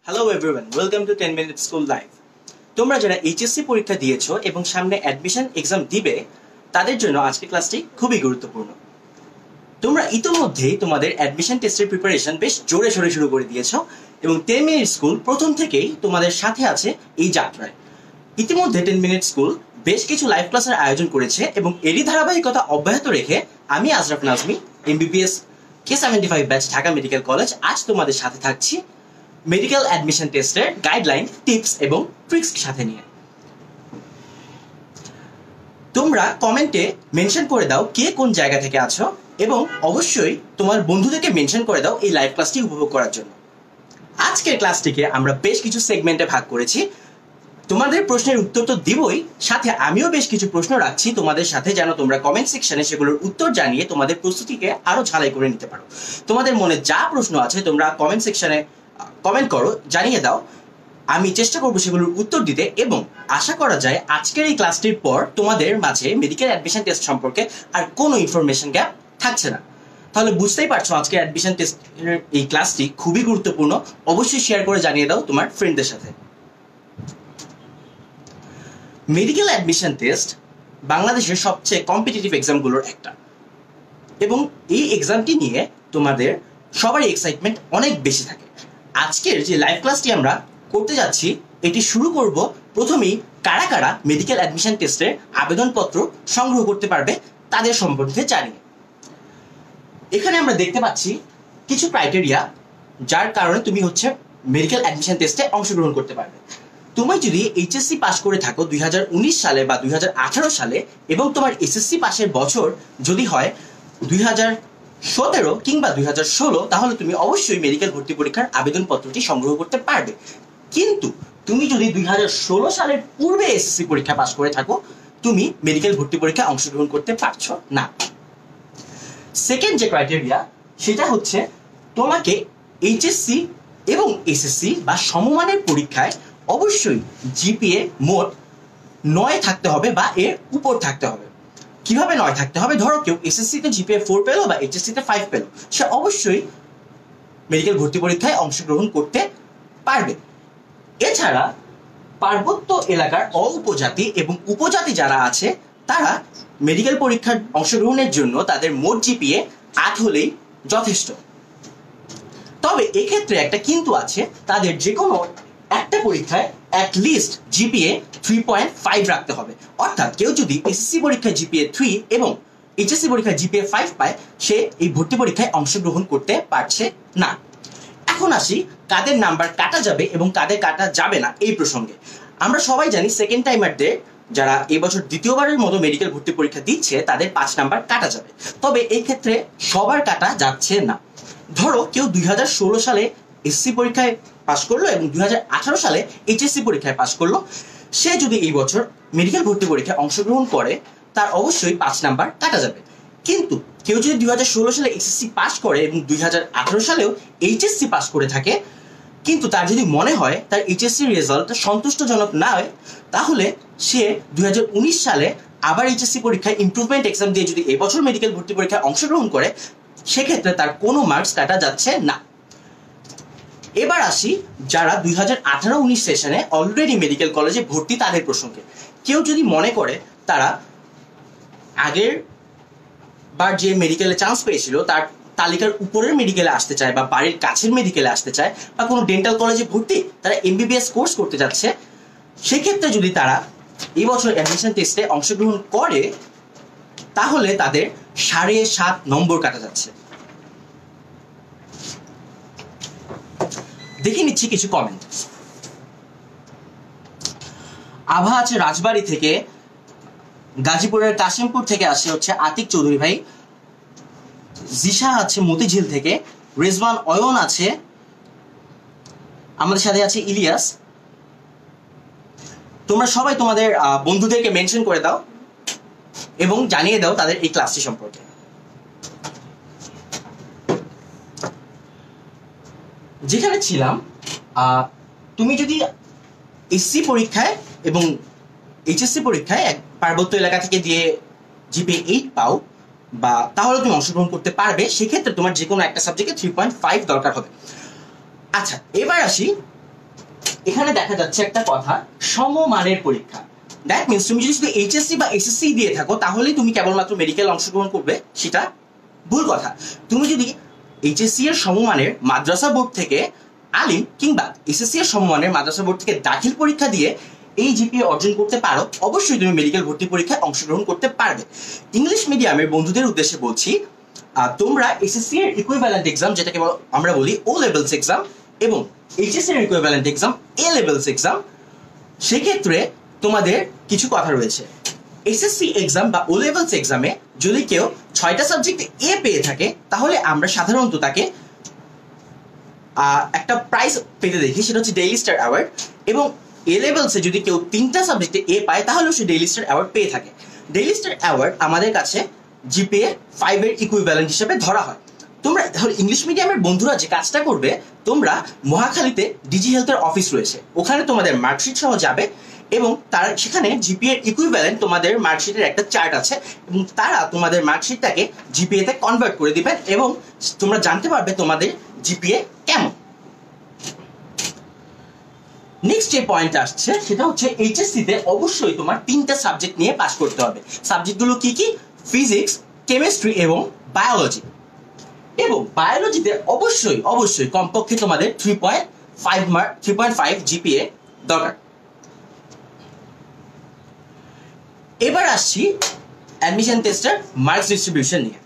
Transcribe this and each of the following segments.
Hello everyone, welcome to 10 minute school live. তোমরা যারা HSC পরীক্ষা দিয়েছো এবং সামনে অ্যাডমিশন এক্সাম দিবে তাদের জন্য আজকের ক্লাসটি খুবই গুরুত্বপূর্ণ। তোমরা ইতিমধ্যেই তোমাদের অ্যাডমিশন টেস্টের প্রিপারেশন বেশ জোরে সোরে শুরু করে দিয়েছো এবং 10 মিনিট স্কুল প্রথম থেকেই তোমাদের সাথে আছে এই যাত্রায়। ইতিমধ্যে 10 মিনিট স্কুল বেশ কিছু লাইভ ক্লাসের আয়োজন করেছে এবং এরই ধারাবাহিকতা অব্যাহত রেখে আমি Azraf Nazmi, MBBS K75 batch, Dhaka medical college, আজ তোমাদের সাথে থাকছি মেডিকেল অ্যাডমিশন টেস্টের গাইডলাইন, টিপস এবং ট্রিক্স সাথে নিয়ে। তোমরা কমেন্টে মেনশন করে দাও কে কোন জায়গা থেকে আছো এবং অবশ্যই তোমার বন্ধুদেরকে মেনশন করে দাও এই লাইভ ক্লাসটি উপভোগ করার জন্য। আজকের ক্লাসটিকে আমরা বেশ কিছু সেগমেন্টে ভাগ করেছি। তোমাদের প্রশ্নের উত্তর তো দিবই, সাথে আমিও বেশ কিছু প্রশ্ন রাখছি তোমাদের সাথে, যেন তোমরা কমেন্ট সেকশনে সেগুলোর উত্তর জানিয়ে তোমাদের প্রস্তুতিকে আরো ঝালাই করে নিতে পারো। তোমাদের মনে যা প্রশ্ন আছে তোমরা কমেন্ট সেকশনে কমেন্ট করো, জানিয়ে দাও। আমি চেষ্টা করবো সেগুলোর উত্তর দিতে এবং আশা করা যায় আজকের এই ক্লাসটির পর তোমাদের মাঝে মেডিকেল অ্যাডমিশন টেস্ট সম্পর্কে আর কোনো ইনফরমেশন গ্যাপ থাকছে না। তাহলে বুঝতেই পারছো আজকে অ্যাডমিশন টেস্টের এই ক্লাসটি খুবই গুরুত্বপূর্ণ। অবশ্যই শেয়ার করে জানিয়ে দাও তোমার ফ্রেন্ডদের সাথে। মেডিকেল অ্যাডমিশন টেস্ট বাংলাদেশের সবচেয়ে কম্পিটিটিভ এক্সামগুলোর একটা এবং এই এক্সামটি নিয়ে তোমাদের সবারই এক্সাইটমেন্ট অনেক বেশি থাকে। আজকের যে লাইভ ক্লাসটি আমরা করতে যাচ্ছি এটি শুরু করব প্রথমেই কারা কারা মেডিকেল অ্যাডমিশন টেস্টের আবেদনপত্র সংগ্রহ করতে পারবে তাদের সম্পর্কে জানিয়ে। এখানে আমরা দেখতে পাচ্ছি কিছু ক্রাইটেরিয়া যার কারণে তুমি মেডিকেল অ্যাডমিশন টেস্টে অংশগ্রহণ করতে পারবে। তুমি যদি এইচএসসি পাস করে থাকো 2019 সালে বা 2018 সালে এবং তোমার এসএসসি পাশের বছর যদি হয় 2017 কিংবা 2016, তাহলে তুমি অবশ্যই মেডিকেল ভর্তি পরীক্ষার আবেদনপত্রটি সংগ্রহ করতে পারবে। কিন্তু তুমি যদি 2016 সালের পূর্বে এসএসসি পরীক্ষা পাস করে থাকো, তুমি মেডিকেল ভর্তি পরীক্ষায় অংশগ্রহণ করতে পারছো না। সেকেন্ড যে ক্রাইটেরিয়া সেটা হচ্ছে তোমাকে এইচএসসি এবং এসএসসি বা সমমানের পরীক্ষায় অবশ্যই জিপিএ মোট 9 থাকতে হবে বা এর উপর থাকতে হবে। কিভাবে 9 থাকতে হবে? ধরো কেউ এসএসসি তে জিপিএ 4 পেলো বা এইচএসসি তে 5 পেলো, সে অবশ্যই মেডিকেল ভর্তি পরীক্ষায় অংশগ্রহণ করতে পারবে। এছাড়া পার্বত্য এলাকার উপজাতি এবং উপজাতি যারা আছে তারা মেডিকেল পরীক্ষার অংশগ্রহণের জন্য তাদের মোট জিপিএ 8 হলেই যথেষ্ট। তবে এক্ষেত্রে একটা কিন্তু আছে, তাদের যে কোনো একটা পরীক্ষায় অ্যাটলিস্ট জিপিএ 3.5 রাখতে হবে। অর্থাৎ কেউ যদি এসএসসি পরীক্ষায় জিপিএ 3 এবং এইচএসসি পরীক্ষায় জিপিএ 5 পায়, সে এই ভর্তি পরীক্ষায় অংশগ্রহণ করতে পারছে না। এখন আসি কাদের নাম্বার কাটা যাবে এবং কাদের কাটা যাবে না এই প্রসঙ্গে। আমরা সবাই জানি সেকেন্ড টাইমারদের যারা এবছর দ্বিতীয়বারের মতো মেডিকেল ভর্তি পরীক্ষা দিচ্ছে তাদের 5 নাম্বার কাটা যাবে। তবে এই ক্ষেত্রে সবার কাটা যাচ্ছে না। ধরো কেউ 2016 সালে এসএসসি পরীক্ষায় পাস করলো এবং 2018 সালে এইচএসসি পরীক্ষায় পাস করলো, সে যদি এই বছর মেডিকেল ভর্তি পরীক্ষায় অংশগ্রহণ করে তার অবশ্যই 5 নাম্বার কাটা যাবে। কিন্তু কেউ যদি 2016 সালে এসএসসি পাস করে এবং 2018 সালেও এইচএসসি পাস করে থাকে, কিন্তু তার যদি মনে হয় তার এইচএসসি রেজাল্ট সন্তুষ্টজনক না হয়, তাহলে সে 2019 সালে আবার এইচএসসি পরীক্ষায় ইমপ্রুভমেন্ট এক্সাম দিয়ে যদি এবছর মেডিকেল ভর্তি পরীক্ষায় অংশগ্রহণ করে, সেক্ষেত্রে তার কোনো মার্কস কাটা যাচ্ছে না। এবার আসি যারা 2018-19 সেশনে অলরেডি মেডিকেল কলেজে ভর্তি তাদের প্রসঙ্গে। কেউ যদি মনে করে তারা আগের বার যে মেডিকেলে চান্স পেয়েছিল তার তালিকার উপরের মেডিকেলে আসতে চায় বা বাড়ির কাছের মেডিকেলে আসতে চায় বা কোনো ডেন্টাল কলেজে ভর্তি, তারা এমবিবিএস কোর্স করতে যাচ্ছে, সেক্ষেত্রে যদি তারা এই বছর অ্যাডমিশন টেস্টে অংশগ্রহণ করে তাহলে তাদের 7.5 নম্বর কাটা যাচ্ছে। দেখে নিচ্ছি কিছু কমেন্ট। আভা আছে রাজবাড়ী থেকে, গাজীপুরের কাশিমপুর থেকে আসে আতিক চৌধুরী ভাই, জিশা আছে মতিঝিল থেকে, রেজওয়ান অয়ন আছে, আমাদের সাথে আছে ইলিয়াস। তোমরা সবাই তোমাদের বন্ধুদেরকে মেনশন করে দাও এবং জানিয়ে দাও তাদের এই ক্লাসটি সম্পর্কে। যেখানে ছিলাম, তুমি যদি এসসি পরীক্ষায় এবং এইচএসসি পরীক্ষায় এক পার্বত্য এলাকা থেকে দিয়ে জিপিএ 8 পাও বা তাহলে তুমি অংশগ্রহণ করতে পারবে। সেক্ষেত্রে তোমার যে কোনো একটা সাবজেক্টে 3.5 দরকার হবে। আচ্ছা, এবার আসি এখানে দেখা যাচ্ছে একটা কথা, সমমানের পরীক্ষা। দ্যাট মিনস তুমি যদি শুধু এইচএসসি বা এসএসসি দিয়ে থাকো তাহলেই তুমি কেবলমাত্র মেডিকেল অংশগ্রহণ করবে, সেটা ভুল কথা। তুমি যদি এইচএসসি এর সমমানের মাদ্রাসা বোর্ড থেকে আলিম কিংবা এসএসসি এর সমমানের মাদ্রাসা বোর্ড থেকে দাখিল পরীক্ষা দিয়ে এই জিপিএ অর্জন করতে পারো, অবশ্যই তুমি মেডিকেল ভর্তি পরীক্ষায় অংশগ্রহণ করতে পারবে। ইংলিশ মিডিয়ামের বন্ধুদের উদ্দেশ্যে বলছি, তোমরা এসএসসি এর ইকুইভ্যালেন্ট এক্সাম, যেটাকে আমরা বলি ও লেভেলস এক্সাম, এবং এইচএসসি এর equivalent exam A levels exam, সেক্ষেত্রে তোমাদের কিছু কথা রয়েছে। এসএসসি এক্সাম বা ও লেভেলস এক্সামে যদি কেউ 6টা সাবজেক্টে এ পেয়ে থাকে তাহলে আমরা সাধারণত তাকে একটা প্রাইজ পেতে দেখি, সেটা হচ্ছে ডেইলি স্টার অ্যাওয়ার্ড। এবং এ লেভেলসে যদি কেউ 3টা সাবজেক্টে এ পায় তাহলেও সে ডেইলি স্টার অ্যাওয়ার্ড পেয়ে থাকে। ডেইলি স্টার অ্যাওয়ার্ড আমাদের কাছে জিপিএ 5 এর ইকুইভ্যালেন্ট হিসেবে ধরা হয়। তোমরা ইংলিশ মিডিয়ামের বন্ধুরা যে কাজটা করবে, তোমরা মহাখালীতে ডিজি হেলথের অফিস রয়েছে, ওখানে তোমাদের মার্কশিট সহ যাবে এবং তার সেখানে জিপিএ এর ইকুইভ্যালেন্ট তোমাদের মার্কশিটের একটা চার্ট আছে এবং তারা তোমাদের মার্কশিটটাকে জিপিএ তে কনভার্ট করে দিবেন এবং তোমরা জানতে পারবে তোমাদের জিপিএ কেমন। নেক্সট যে পয়েন্ট আসছে সেটা হচ্ছে এইচএসসি তে অবশ্যই তোমার 3টা সাবজেক্ট নিয়ে পাস করতে হবে। সাবজেক্টগুলো কি কি? ফিজিক্স, কেমিস্ট্রি এবং বায়োলজি। এবং বায়োলজিতে অবশ্যই কমপক্ষে তোমাদের 3.5 জিপিএ দরকার। এবার আসছি অ্যাডমিশন টেস্টের মার্কস ডিস্ট্রিবিউশন নিয়ে।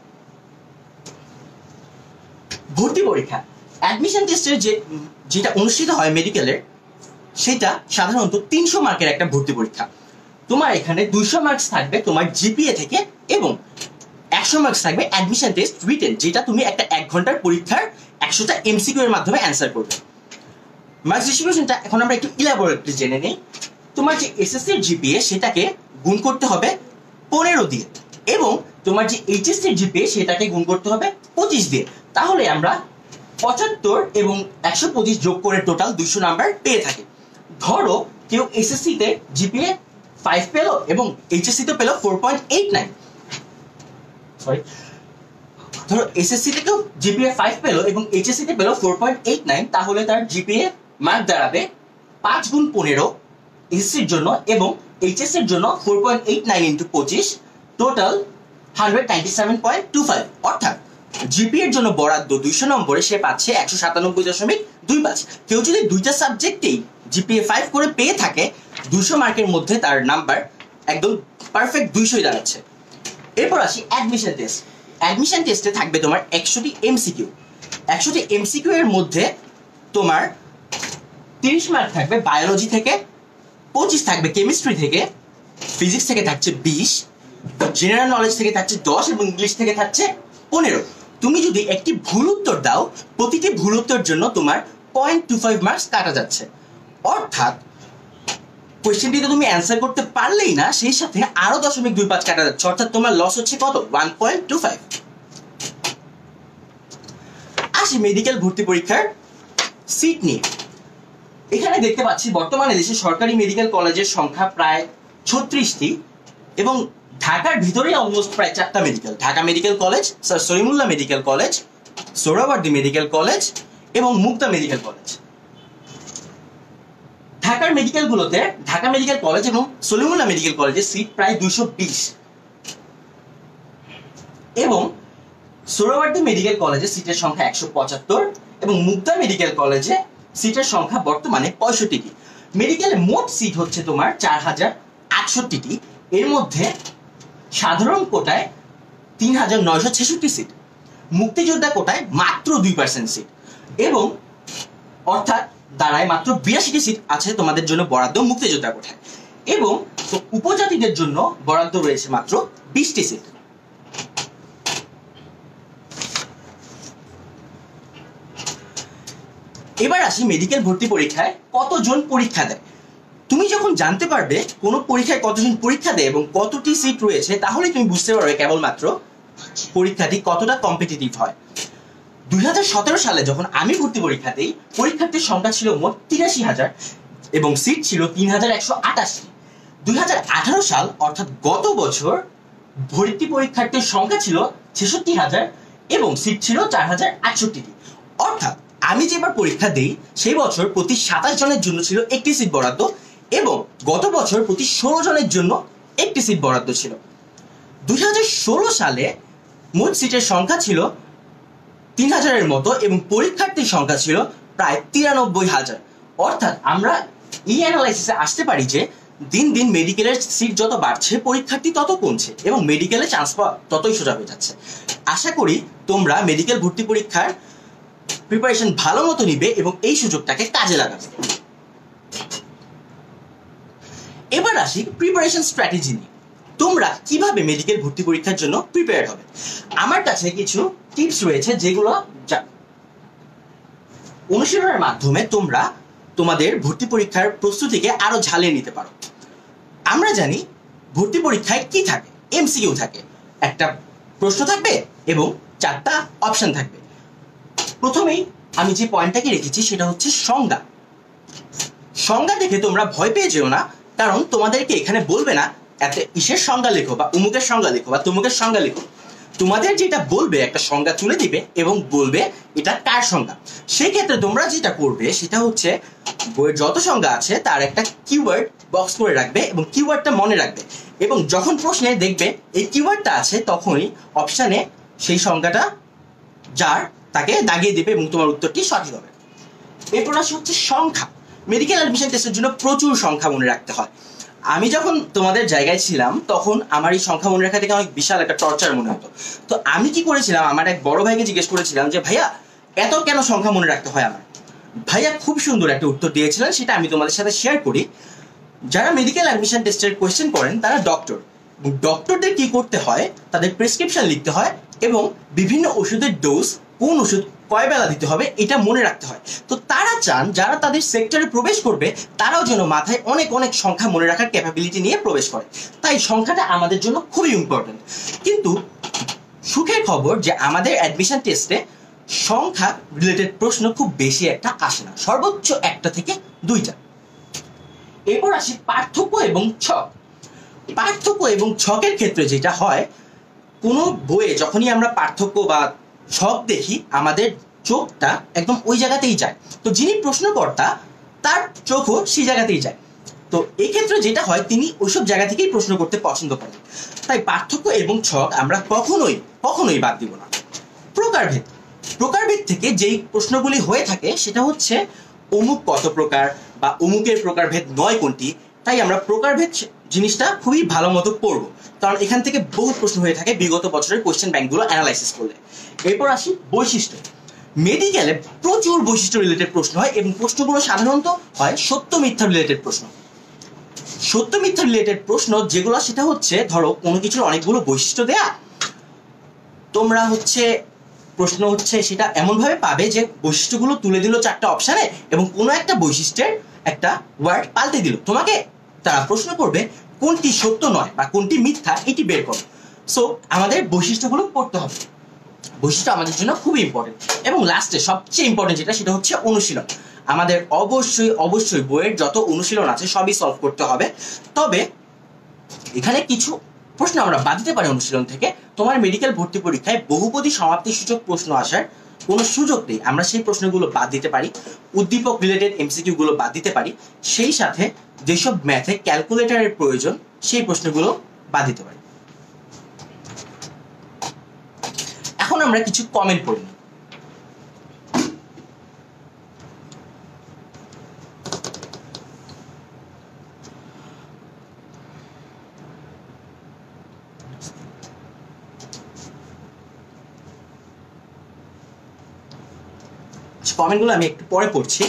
ভর্তি পরীক্ষা অ্যাডমিশন টেস্টের যেটা অনুষ্ঠিত হয় মেডিকেলের, সেটা সাধারণত 300 মার্কের একটা ভর্তি পরীক্ষা। তোমার এখানে 200 মার্কস থাকবে তোমার জিপিএ থেকে এবং 100 মার্কস থাকবে অ্যাডমিশন টেস্ট রিটেন, যেটা তুমি একটা 1 ঘন্টার পরীক্ষার 100টা এমসিকিউ এর মাধ্যমে অ্যান্সার করবে। মার্কস ডিস্ট্রিবিউশনটা এখন আমরা একটু ইলাবোরেটলি জেনে নিই। তোমার যে এসএসসি এর জিপিএ সেটাকে গুণ করতে হবে 15 দিয়ে এবং তোমার যে এইচএসসি এর জিপিএ সেটাকে গুণ করতে হবে 25 দিয়ে। তাহলে আমরা 75 এবং 125 যোগ করে টোটাল 200 নাম্বার পেয়ে থাকি। ধরো কেউ এসএসসি তে জিপিএ 5 পেল এবং এইচএসসি তে পেল 4.89, ধরো এসএসসি তে কেউ জিপিএ 5 পেল এবং এইচএসসি তে পেল 4.89, তাহলে তার জিপিএ মার্ক দাঁড়াবে 5 গুণ 15 এসএসসির জন্য এবং এইচএসসি এর জন্য 4.89 ইনটু 25, টোটাল 197.25। অর্থাৎ জিপিএ এর জন্য বরাদ্দ 200 নম্বরে সে পাচ্ছে 197.25। কেউ যদি 2টা সাবজেক্টেই জিপিএ 5 করে পেয়ে থাকে, 200 মার্কের মধ্যে তার নাম্বার একদম পারফেক্ট 200 দাঁড়াচ্ছে। এরপর আসি অ্যাডমিশন টেস্ট। অ্যাডমিশন টেস্টে থাকবে তোমার 100টি এমসিকিউ। 100টি এমসিকিউ এর মধ্যে তোমার 30 মার্ক থাকবে বায়োলজি থেকে, 25 থাকবে কেমিস্ট্রি থেকে, ফিজিক্স থেকে থাকছে 20, জেনারেল নলেজ থেকে থাকছে 10 এবং ইংলিশ থেকে থাকছে 15। তুমি যদি একটি ভুল উত্তর দাও, প্রতিটি ভুল উত্তরের জন্য তোমার 0.25 মার্কস কাটা যাচ্ছে। অর্থাৎ কোয়েশ্চেনটিতে তুমি অ্যান্সার করতে পারলেই না, সেই সাথে আরো 0.25 কাটা যাচ্ছে। অর্থাৎ তোমার লস হচ্ছে কত? 1.25। আসি মেডিকেল ভর্তি পরীক্ষার সিট নিয়ে। এখানে দেখতে পাচ্ছি বর্তমানে দেশে সরকারি মেডিকেল কলেজের সংখ্যা প্রায় 36টি এবং ঢাকার ভিতরেই অলমোস্ট প্রায় 4টা medical, Dhaka medical college, sir Salimullah medical college, Suhrawardy medical college এবং মুক্তা মেডিকেল কলেজ। ঢাকার মেডিকেলগুলোতে ঢাকা মেডিকেল কলেজ এবং সলিমুল্লাহ মেডিকেল কলেজের সিট প্রায় 220 এবং সোহরাওয়ার্দী মেডিকেল কলেজের সিটের সংখ্যা 175 এবং মুক্তা মেডিকেল কলেজে সিটের সংখ্যা বর্তমানে 65টি। মেডিকেলে মোট সিট হচ্ছে তোমার 4068টি। এর মধ্যে সাধারণ কোটায় 3966 সিট, মুক্তিযোদ্ধা কোটায় মাত্র 2% সিট এবং অর্থাৎ দাঁড়ায় মাত্র 82টি সিট আছে তোমাদের জন্য বরাদ্দ মুক্তিযোদ্ধা কোটায় এবং উপজাতিদের জন্য বরাদ্দ রয়েছে মাত্র 20টি সিট। এবার আসি মেডিকেল ভর্তি পরীক্ষায় কতজন পরীক্ষা দেয়। তুমি যখন জানতে পারবে কোন পরীক্ষায় কতজন পরীক্ষা দেয় এবং কতটি সিট রয়েছে, তাহলে তুমি বুঝতে পারবে কেবলমাত্র পরীক্ষাটি কতটা কম্পিটিটিভ হয়। 2017 সালে যখন আমি ভর্তি পরীক্ষা দেই, পরীক্ষার্থীর সংখ্যা ছিল মোট 83,000 এবং সিট ছিল 3,128। 2018 সাল অর্থাৎ গত বছর ভর্তি পরীক্ষার্থীর সংখ্যা ছিল 66,000 এবং সিট ছিল 4,068টি। অর্থাৎ আমি যেবার পরীক্ষা দিই সেই বছর প্রতি 27 জনের জন্য ছিল একটি সিট বরাদ্দ এবং গত বছর প্রতি 16 জনের জন্য একটি সিট বরাদ্দ ছিল। 2016 সালে মোট সিটের সংখ্যা ছিল 3000-এর মতো এবং পরীক্ষার্থীর সংখ্যা ছিল প্রায় 93,000। অর্থাৎ আমরা এই অ্যানালাইসিসে আসতে পারি যে দিন দিন মেডিকেলের সিট যত বাড়ছে পরীক্ষার্থী তত কমছে এবং মেডিকেলে চান্স পাওয়া ততই সোজা হয়ে যাচ্ছে। আশা করি তোমরা মেডিকেল ভর্তি পরীক্ষার প্রিপারেশন ভালো মতো নিবে এবং এই সুযোগটাকে কাজে লাগাবে। এবার আসি প্রিপারেশন স্ট্র্যাটেজি নিয়ে। তোমরা কিভাবে মেডিকেল ভর্তি পরীক্ষার জন্য প্রিপেয়ার হবে? আমার কাছে কিছু টিপস রয়েছে যেগুলো অনুশীলনের মাধ্যমে তোমরা তোমাদের ভর্তি পরীক্ষার প্রস্তুতিকে আরো ঝালিয়ে নিতে পারো। আমরা জানি ভর্তি পরীক্ষায় কি থাকে, এমসিকিউ থাকে, একটা প্রশ্ন থাকবে এবং 4টা অপশন থাকবে। প্রথমেই আমি যে পয়েন্টটাকে রেখেছি সেটা হচ্ছে সংজ্ঞা। সংজ্ঞা দেখে তোমরা ভয় পেয়ে যেও না, কারণ তোমাদেরকে এখানে বলবে না এত ইসের সংজ্ঞা লেখো বা অমুকের সংজ্ঞা লেখো বা তমুকের সংজ্ঞা লেখো। তোমাদের যেটা বলবে একটা সংজ্ঞা তুলে দিবে এবং বলবে এটা কার সংজ্ঞা। সেই ক্ষেত্রে তোমরা যেটা করবে সেটা হচ্ছে বইয়ের যত সংজ্ঞা আছে তার একটা কিওয়ার্ড বক্স করে রাখবে এবং কিওয়ার্ডটা মনে রাখবে এবং যখন প্রশ্নে দেখবে এই কিওয়ার্ডটা আছে তখনই অপশানে সেই সংজ্ঞাটা যার তাকে দাগিয়ে দেবে এবং তোমার উত্তরটি সঠিক হবে। এরপর আসে হচ্ছে সংখ্যা। মেডিকেল অ্যাডমিশন টেস্টের জন্য প্রচুর সংখ্যা মনে রাখতে হয়। আমি যখন তোমাদের জায়গায় ছিলাম তখন আমার এই সংখ্যা মনে রাখা থেকে অনেক বিশাল একটা টর্চার মনে হতো। তো আমি কি করেছিলাম, আমার এক বড় ভাইকে জিজ্ঞেস করেছিলাম যে ভাইয়া এত কেন সংখ্যা মনে রাখতে হয় আমার? ভাইয়া খুব সুন্দর একটা উত্তর দিয়েছিলেন, সেটা আমি তোমাদের সাথে শেয়ার করি। যারা মেডিকেল অ্যাডমিশন টেস্টের কোয়েশ্চেন করেন তারা ডক্টর। ডক্টরদের কি করতে হয়, তাদের প্রেসক্রিপশন লিখতে হয় এবং বিভিন্ন ওষুধের ডোজ, কোন ওষুধ কয় বেলা দিতে হবে এটা মনে রাখতে হয়। তো তারা চান যারা তাদের সেক্টরে প্রবেশ করবে তারাও যেন মাথায় অনেক অনেক সংখ্যা মনে রাখার ক্যাপাবিলিটি নিয়ে প্রবেশ করে। তাই সংখ্যাটা আমাদের জন্য খুবই ইম্পর্টেন্ট। কিন্তু সুখের খবর যে আমাদের অ্যাডমিশন টেস্টে সংখ্যা রিলেটেড প্রশ্ন খুব বেশি একটা আসে না, সর্বোচ্চ 1টা থেকে 2টা। এরপর আসি পার্থক্য এবং ছক। পার্থক্য এবং ছকের ক্ষেত্রে যেটা হয়, কোনো বইয়ে যখনই আমরা পার্থক্য বা ছক দেখি আমাদের চোখটা একদম ওই জায়গাতেই যায়। তো যিনি প্রশ্নকর্তা তার চোখও সেই জায়গাতেই যায়। তো এই ক্ষেত্রে যেটা হয় তিনি ওইসব জায়গা থেকেই প্রশ্ন করতে পছন্দ করেন। তাই পার্থক্য এবং ছক আমরা কখনোই বাদ দিব না। প্রকারভেদ। প্রকারভেদ থেকে যেই প্রশ্নগুলি হয়ে থাকে সেটা হচ্ছে অমুক কত প্রকার বা অমুকের প্রকারভেদ নয় কোনটি। তাই আমরা প্রকারভেদ জিনিসটা খুবই ভালো মতো পড়বো, কারণ এখান থেকে বহু প্রশ্ন হয়ে থাকে বিগত বছরের কোয়েশ্চেন ব্যাংকগুলো অ্যানালাইসিস করলে। এরপর আসি বৈশিষ্ট্য। মেডিকেলে প্রচুর বৈশিষ্ট্য রিলেটেড প্রশ্ন হয় এবং প্রশ্নগুলো সাধারণত হয় সত্য মিথ্যা রিলেটেড প্রশ্ন। সত্য মিথ্যা রিলেটেড প্রশ্ন যেগুলো সেটা হচ্ছে ধরো কোনো কিছুর অনেকগুলো বৈশিষ্ট্য দেয়া, তোমরা প্রশ্ন সেটা এমন ভাবে পাবে যে বৈশিষ্ট্যগুলো তুলে দিল 4টা অপশানে এবং কোনো একটা বৈশিষ্ট্যের একটা ওয়ার্ড পাল্টে দিল। তোমাকে তারা প্রশ্ন করবে কোনটি সত্য নয় বা কোনটি মিথ্যা এটি বের করো। সো আমাদের বৈশিষ্ট্যগুলো পড়তে হবে। বৈশিষ্ট্য আমাদের জন্য খুবই ইম্পর্টেন্ট। এবং লাস্টে সবচেয়ে ইম্পর্টেন্ট যেটা সেটা হচ্ছে অনুশীলন। আমাদের অবশ্যই বইয়ের যত অনুশীলন আছে সবই সলভ করতে হবে। তবে এখানে কিছু প্রশ্ন আমরা বাদ দিতে পারি অনুশীলন থেকে। তোমার মেডিকেল ভর্তি পরীক্ষায় বহুপদী সমাপ্তি সূচক প্রশ্ন আসার কোনো সুযোগ নেই, আমরা সেই প্রশ্নগুলো বাদ দিতে পারি। উদ্দীপক রিলেটেড এমসিকিউ গুলো বাদ দিতে পারি। সেই সাথে যেসব ম্যাথে ক্যালকুলেটরের প্রয়োজন সেই প্রশ্নগুলো বাদ দিতে পারি। এখন আমরা কিছু কমেন্ট পড়ি। কমেন্টগুলো আমি একটু পরে পড়ছি।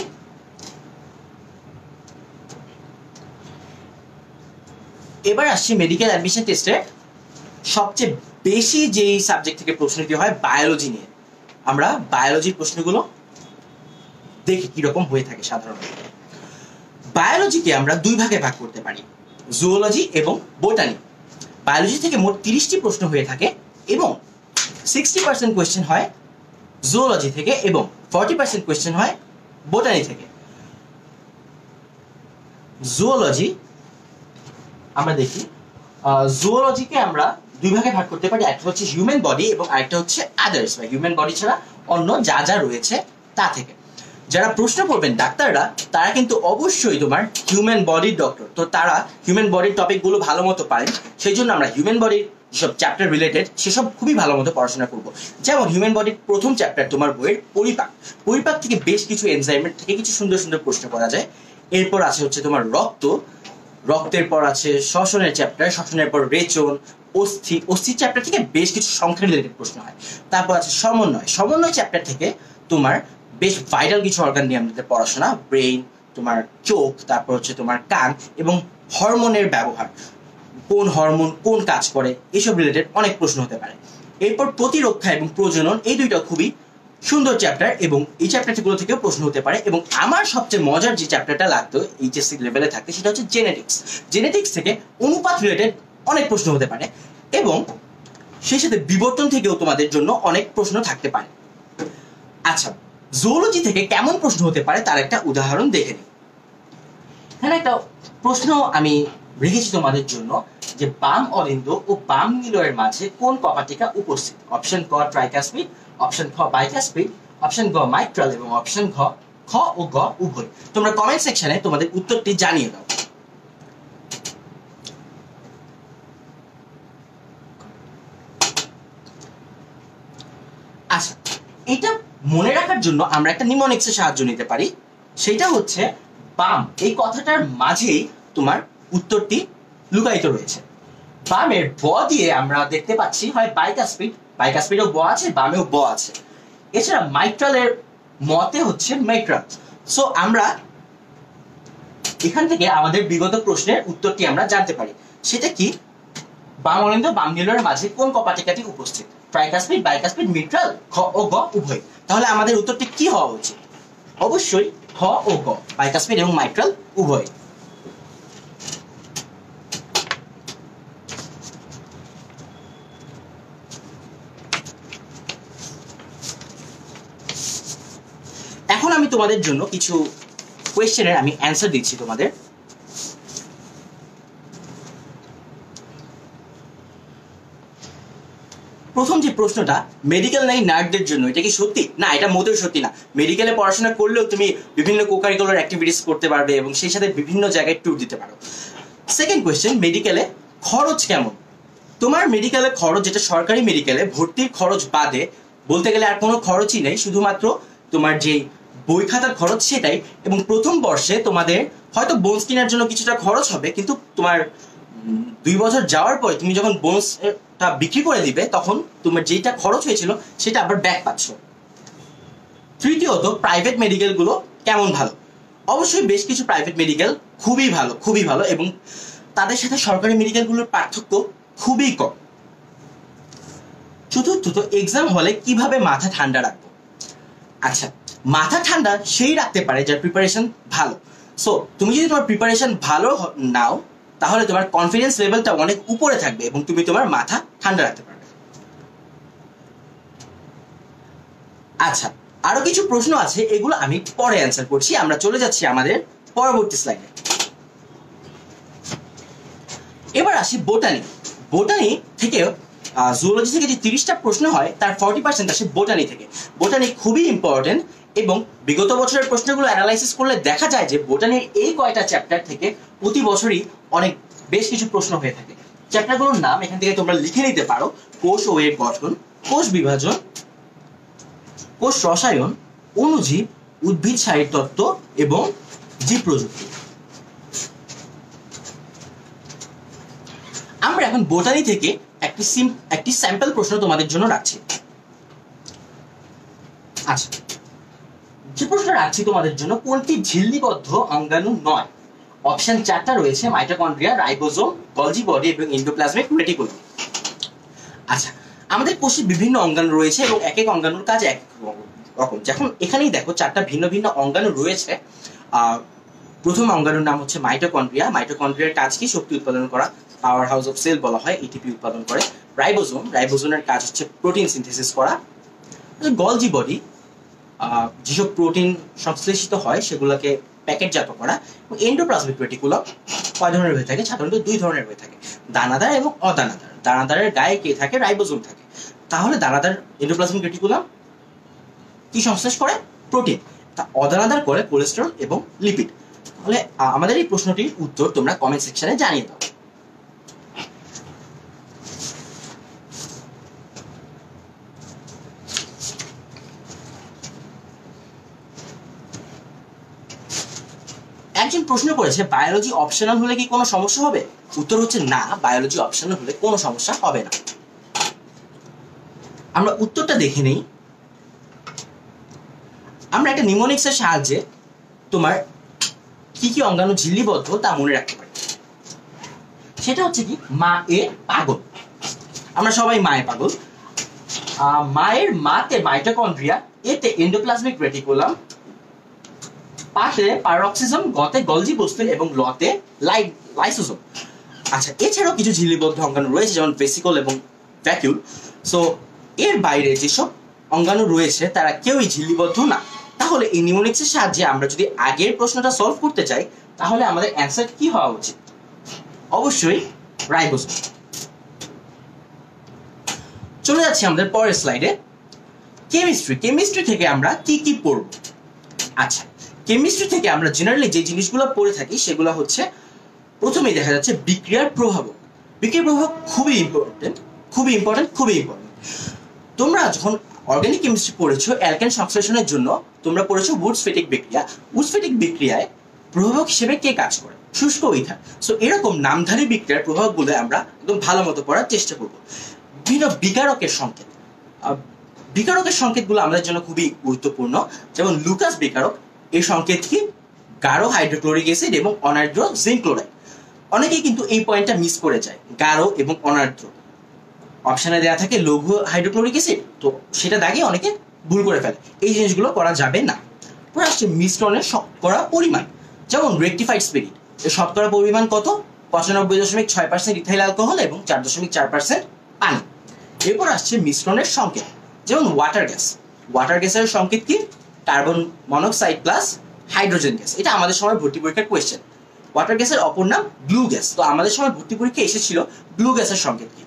এবার আসছি মেডিকেল অ্যাডমিশন টেস্টে সবচেয়ে বেশি যেই সাবজেক্ট থেকে প্রশ্নটি হয় বায়োলজি নিয়ে। আমরা বায়োলজির প্রশ্নগুলো দেখি কিরকম হয়ে থাকে সাধারণত। বায়োলজিকে আমরা 2 ভাগে ভাগ করতে পারি, জুওলজি এবং বোটানি। বায়োলজি থেকে মোট 30টি প্রশ্ন হয়ে থাকে এবং 60% কোয়েশ্চেন হয় জুওলজি থেকে এবং 40% কোয়েশ্চেন হয় বোটানি থেকে। জুওলজি আমরা দেখি, জুওলজিকে আমরা 2 ভাগে ভাগ করতে পারি, একটা হচ্ছে হিউম্যান বডি এবং আরেকটা হচ্ছে আদার্স বা হিউম্যান বডি ছাড়া অন্য যা যা রয়েছে তা থেকে। যারা প্রশ্ন করবেন ডাক্তাররা, তারা কিন্তু অবশ্যই তোমার হিউম্যান বডির ডক্টর, তো তারা হিউম্যান বডির টপিকগুলো ভালো মতো পারেন। সেই জন্য আমরা হিউম্যান বডির যেসব চ্যাপ্টার রিলেটেড সেসব খুবই ভালো মতো পড়াশোনা করব। যেমন হিউম্যান বডির প্রথম চ্যাপ্টার তোমার বইয়ের পরিপাক, পরিপাক থেকে বেশ কিছু এনজাইমের থেকে কিছু সুন্দর সুন্দর প্রশ্ন করা যায়। এরপর আছে হচ্ছে তোমার রক্ত, রক্তের পর আছে শ্বসনের চ্যাপ্টার, শ্বসনের পর রেচন, অস্থি, অস্থির চ্যাপ্টার থেকে বেশ কিছু সংখ্যা রিলেটেড প্রশ্ন হয়। তারপর আছে সমন্বয়, সমন্বয় চ্যাপ্টার থেকে তোমার বেশ ভাইটাল কিছু অর্গান নিয়ে আমাদের পড়াশোনা, ব্রেইন, তোমার চোখ, তারপর হচ্ছে তোমার কান এবং হরমোনের ব্যবহার, কোন হরমোন কোন কাজ করে, এসব রিলেটেড অনেক প্রশ্ন হতে পারে। এরপর প্রতিরক্ষা এবং প্রজনন, এই দুইটা খুবই সুন্দর চ্যাপ্টার এবং এই চ্যাপ্টারগুলো থেকেও প্রশ্ন হতে পারে। এবং আমার সবচেয়ে মজার যে চ্যাপ্টারটা লাগতো এইচএসসি লেভেলে থাকতে, সেটা হচ্ছে জেনেটিক্স। জেনেটিক্স থেকে অনুপাত রিলেটেড অনেক প্রশ্ন হতে পারে এবং সেই সাথে বিবর্তন থেকেও তোমাদের জন্য অনেক প্রশ্ন থাকতে পারে। আচ্ছা, জুওলজি থেকে কেমন প্রশ্ন হতে পারে তার একটা উদাহরণ দেখে নিই। এখানে একটা প্রশ্ন আমি রেখেছি তোমাদের জন্য, যে বাম অলিন্দ ও বাম নিলয়ের মাঝে কোন কপাটিকা উপস্থিত? অপশন ক ট্রাইকাসপিড, অপশন খ বাইকাসপিড, অপশন গ মাইট্রাল এবং অপশন খ ও গ উভয়। তোমরা কমেন্ট সেকশনে তোমাদের উত্তরটি জানিয়ে দাও। আচ্ছা, এটা মনে রাখার জন্য আমরা একটা নিমোনিক্সের সাহায্য নিতে পারি। সেটা হচ্ছে বাম, এই কথাটার মাঝেই তোমার উত্তরটি লুকায়িত রয়েছে। বামের ব দিয়ে আমরা দেখতে পাচ্ছি হয় বাইকাসপিড, বাইকাসপিডেও ব আছে, বামেও ব আছে। এছাড়া মাইট্রালের মতে হচ্ছে মেট্রাল। সো আমরা এখান থেকে আমাদের বিগত প্রশ্নের উত্তরটি আমরা জানতে পারি। সেটা কি? বাম অলিন্দ বাম নিলয়ের মাঝে কোন কপাটিকাটি উপস্থিত? ট্রাইকাসপিড, বাইকাসপিড, মিট্রাল, খ ও গ উভয়। তাহলে আমাদের উত্তরটি কি হওয়া উচিত? অবশ্যই খ ও গ, বাইকাসপিড এবং মাইট্রাল উভয়। এখন আমি তোমাদের জন্য কিছু কোয়েশ্চেনের আমি অ্যান্সার দিচ্ছি তোমাদের। প্রথম যে প্রশ্নটা, মেডিকেল নাই নার্সদের জন্য, এটা কি সত্যি? না, এটা মোটেও সত্যি না। মেডিকেলে পড়াশোনা করলেও তুমি বিভিন্ন কোকারিকুলার অ্যাক্টিভিটিস করতে পারবে এবং সেই সাথে বিভিন্ন জায়গায় ট্যুর দিতে পারো। সেকেন্ড কোয়েশ্চেন, মেডিকেলে খরচ কেমন? তোমার মেডিকেলে খরচ, যেটা সরকারি মেডিকেলে ভর্তির খরচ বাদে বলতে গেলে আর কোনো খরচই নেই, শুধুমাত্র তোমার যে বই খাতার খরচ সেটাই। এবং প্রথম বর্ষে তোমাদের হয়তো বোনস কেনার জন্য কিছুটা খরচ হবে, কিন্তু তোমার 2 বছর যাওয়ার পরে তুমি যখন বোনসটা বিক্রি করে দিবে, তখন তোমার যেটা খরচ হয়েছিল সেটা আবার ব্যাক পাচ্ছ। তৃতীয়ত, প্রাইভেট মেডিকেলগুলো কেমন ভালো? অবশ্যই বেশ কিছু প্রাইভেট মেডিকেল খুবই ভালো, খুবই ভালো, এবং তাদের সাথে সরকারি মেডিকেলগুলোর পার্থক্য খুবই কম। চতুর্থত, এক্সাম হলে কিভাবে মাথা ঠান্ডা রাখবো? আচ্ছা, মাথা ঠান্ডা সেই রাখতে পারে যার প্রিপারেশন ভালো। সো তুমি যদি তোমার প্রিপারেশন ভালো নাও, তাহলে তোমার কনফিডেন্স লেভেলটা অনেক উপরে থাকবে এবং তুমি তোমার মাথা ঠান্ডা রাখতে পারবে। আচ্ছা, আরো কিছু প্রশ্ন আছে, এগুলো আমি পরে অ্যান্সার করছি। আমরা চলে যাচ্ছি আমাদের পরবর্তী স্লাইডে। এবার আসি বোটানি। বোটানি থেকে জুওলজি থেকে যে 30টা প্রশ্ন হয়, তার 40% আসে বোটানি থেকে। বোটানি খুবই ইম্পর্টেন্ট এবং বিগত বছরের প্রশ্নগুলো অ্যানালাইসিস করলে দেখা যায় যে বোটানির এই কয়টা চ্যাপ্টার থেকে প্রতি বছরই অনেক বেশ কিছু প্রশ্ন হয়ে থাকে। চ্যাপ্টারগুলোর নাম এখান থেকে তোমরা লিখে নিতে পারো: কোষ ও এর গঠন, কোষ বিভাজন, কোষ রসায়ন, অণুজীব, উদ্ভিদ শারীরতত্ত্ব এবং জীব প্রযুক্তি। আমরা এখন বোটানি থেকে একটি স্যাম্পল প্রশ্ন তোমাদের জন্য রাখছি। আচ্ছা, যে প্রশ্ন রাখছি তোমাদের জন্য, কোনটি ঝিল্লিবদ্ধ অঙ্গাণু নয়? অপশন 4টা রয়েছে: মাইটোকন্ড্রিয়া, রাইবোজোম, গলজি বডি এবং এন্ডোপ্লাজমিক রেটিকুলাম। আচ্ছা, আমাদের কোষে বিভিন্ন অঙ্গাণু রয়েছে এবং এক এক অঙ্গাণুর কাজ এক রকম। যখন এখানেই দেখো 4টা ভিন্ন ভিন্ন অঙ্গাণু রয়েছে। প্রথম অঙ্গাণুর নাম হচ্ছে মাইটোকন্ড্রিয়া। মাইটোকন্ড্রিয়ার কাজ কি? শক্তি উৎপাদন করা, পাওয়ার হাউস অফ সেল বলা হয়, এটিপি উৎপাদন করে। রাইবোজোম, রাইবোজোমের কাজ হচ্ছে প্রোটিন সিনথেসিস করা। গলজি বডি, যেসব প্রোটিন সংশ্লেষিত হয় সেগুলোকে প্যাকেটজাত করা। এবং এন্ডোপ্লাজমিক রেটিকুলাম কয় ধরনের হয়ে থাকে? সাধারণত 2 ধরনের হয়ে থাকে: দানাদার এবং অদানাদার। দানাদারের গায়ে কে থাকে? রাইবোজোম থাকে। তাহলে দানাদার এন্ডোপ্লাজমিক রেটিকুলাম কি সংশ্লেষ করে? প্রোটিন। অদানাদার করে কোলেস্টেরল এবং লিপিড। তাহলে আমাদের এই প্রশ্নটির উত্তর তোমরা কমেন্ট সেকশনে জানিয়ে দাও। একজন প্রশ্ন করেছে বায়োলজি অপশনাল হলে কি কোনো সমস্যা হবে? উত্তর হচ্ছে না, বায়োলজি অপশনাল হলে কোনো সমস্যা হবে না। আমরা উত্তরটা দেখে নেই। আমরা একটা নিউমোনিক্স এর সাহায্যে তোমার কি কি অঙ্গাণু ঝিল্লিবদ্ধ তা মনে রাখতে পারি। সেটা হচ্ছে কি, মা এ পাগল। আমরা সবাই মায়ে পাগল। মায়ের মাতে মাইটোকন্ড্রিয়া, এতে এন্ডোপ্লাজমিক রেটিকুলাম, পাতে পারক্সিজম, গতে গলজি বস্তু এবং লতে লাইসোসোম। আচ্ছা, এছাড়াও কিছু ঝিল্লিবদ্ধ অঙ্গাণু রয়েছে যেমন ভেসিকল এবং ভ্যাকিউল। সো এর বাইরে যেসব অঙ্গাণু রয়েছে তারা কেউই ঝিল্লিবদ্ধ না। তাহলে এই নিউমোনিক্সের সাহায্যে আমরা যদি আগের প্রশ্নটা সলভ করতে চাই তাহলে আমাদের অ্যান্সার কি হওয়া উচিত? অবশ্যই রাইবোসোম। চলে যাচ্ছি আমাদের পরের স্লাইডে। কেমিস্ট্রি থেকে আমরা কি কি পড়ব? আচ্ছা, কেমিস্ট্রি থেকে আমরা জেনারেলি যে জিনিসগুলো পড়ে থাকি সেগুলো হচ্ছে, প্রথমেই দেখা যাচ্ছে বিক্রিয়ার প্রভাব। বিক্রিয়ার প্রভাব খুবই ইম্পর্টেন্ট। তোমরা যখন অর্গানিক কেমিস্ট্রি পড়েছো, অ্যালকেন সংশ্লেষণের জন্য তোমরা পড়েছো উডস-ফেটিক বিক্রিয়া। উডস-ফেটিক বিক্রিয়ায় প্রভাবক হিসেবে কে কাজ করে? শুষ্ক ইথার। সো এরকম নামধারী বিক্রিয়ার প্রভাবগুলো আমরা একদম ভালো মতো পড়ার চেষ্টা করব। বিভিন্ন বিকারকের সংকেতগুলো আমাদের জন্য খুবই গুরুত্বপূর্ণ। যেমন লুকাস বিকারক, এই সংকেত কি? গাঢ় হাইড্রোক্লোরিক অ্যাসিড এবং অনার্দ্র জিঙ্ক ক্লোরাইড। অনেকেই কিন্তু এই পয়েন্টটা মিস করে যায়, গাঢ় এবং অনার্দ্র। অপশনে দেওয়া থাকে লঘু হাইড্রোক্লোরিক অ্যাসিড, তো সেটা দাগিয়ে অনেকে ভুল করে ফেলে। এই জিনিসগুলো করা যাবে না। পরে আসছে মিশ্রণের শতকরা পরিমাণ। যেমন রেকটিফাইড স্পিরিট, এর শতকরা পরিমাণ কত? 95.6% ইথাইল অ্যালকোহল এবং 4.4% পানি। এরপর আসছে মিশ্রণের সংকেত। যেমন ওয়াটার গ্যাসের সংকেত কি? Carbon monoxide plus hydrogen gas. এটা আমাদের সময় ভর্তি পরীক্ষার কোয়েশ্চেন। ওয়াটার গ্যাসের অপর নাম ব্লু গ্যাস। তো আমাদের সময় ভর্তি পরীক্ষায় এসেছিল ব্লু গ্যাসের সংকেত কি।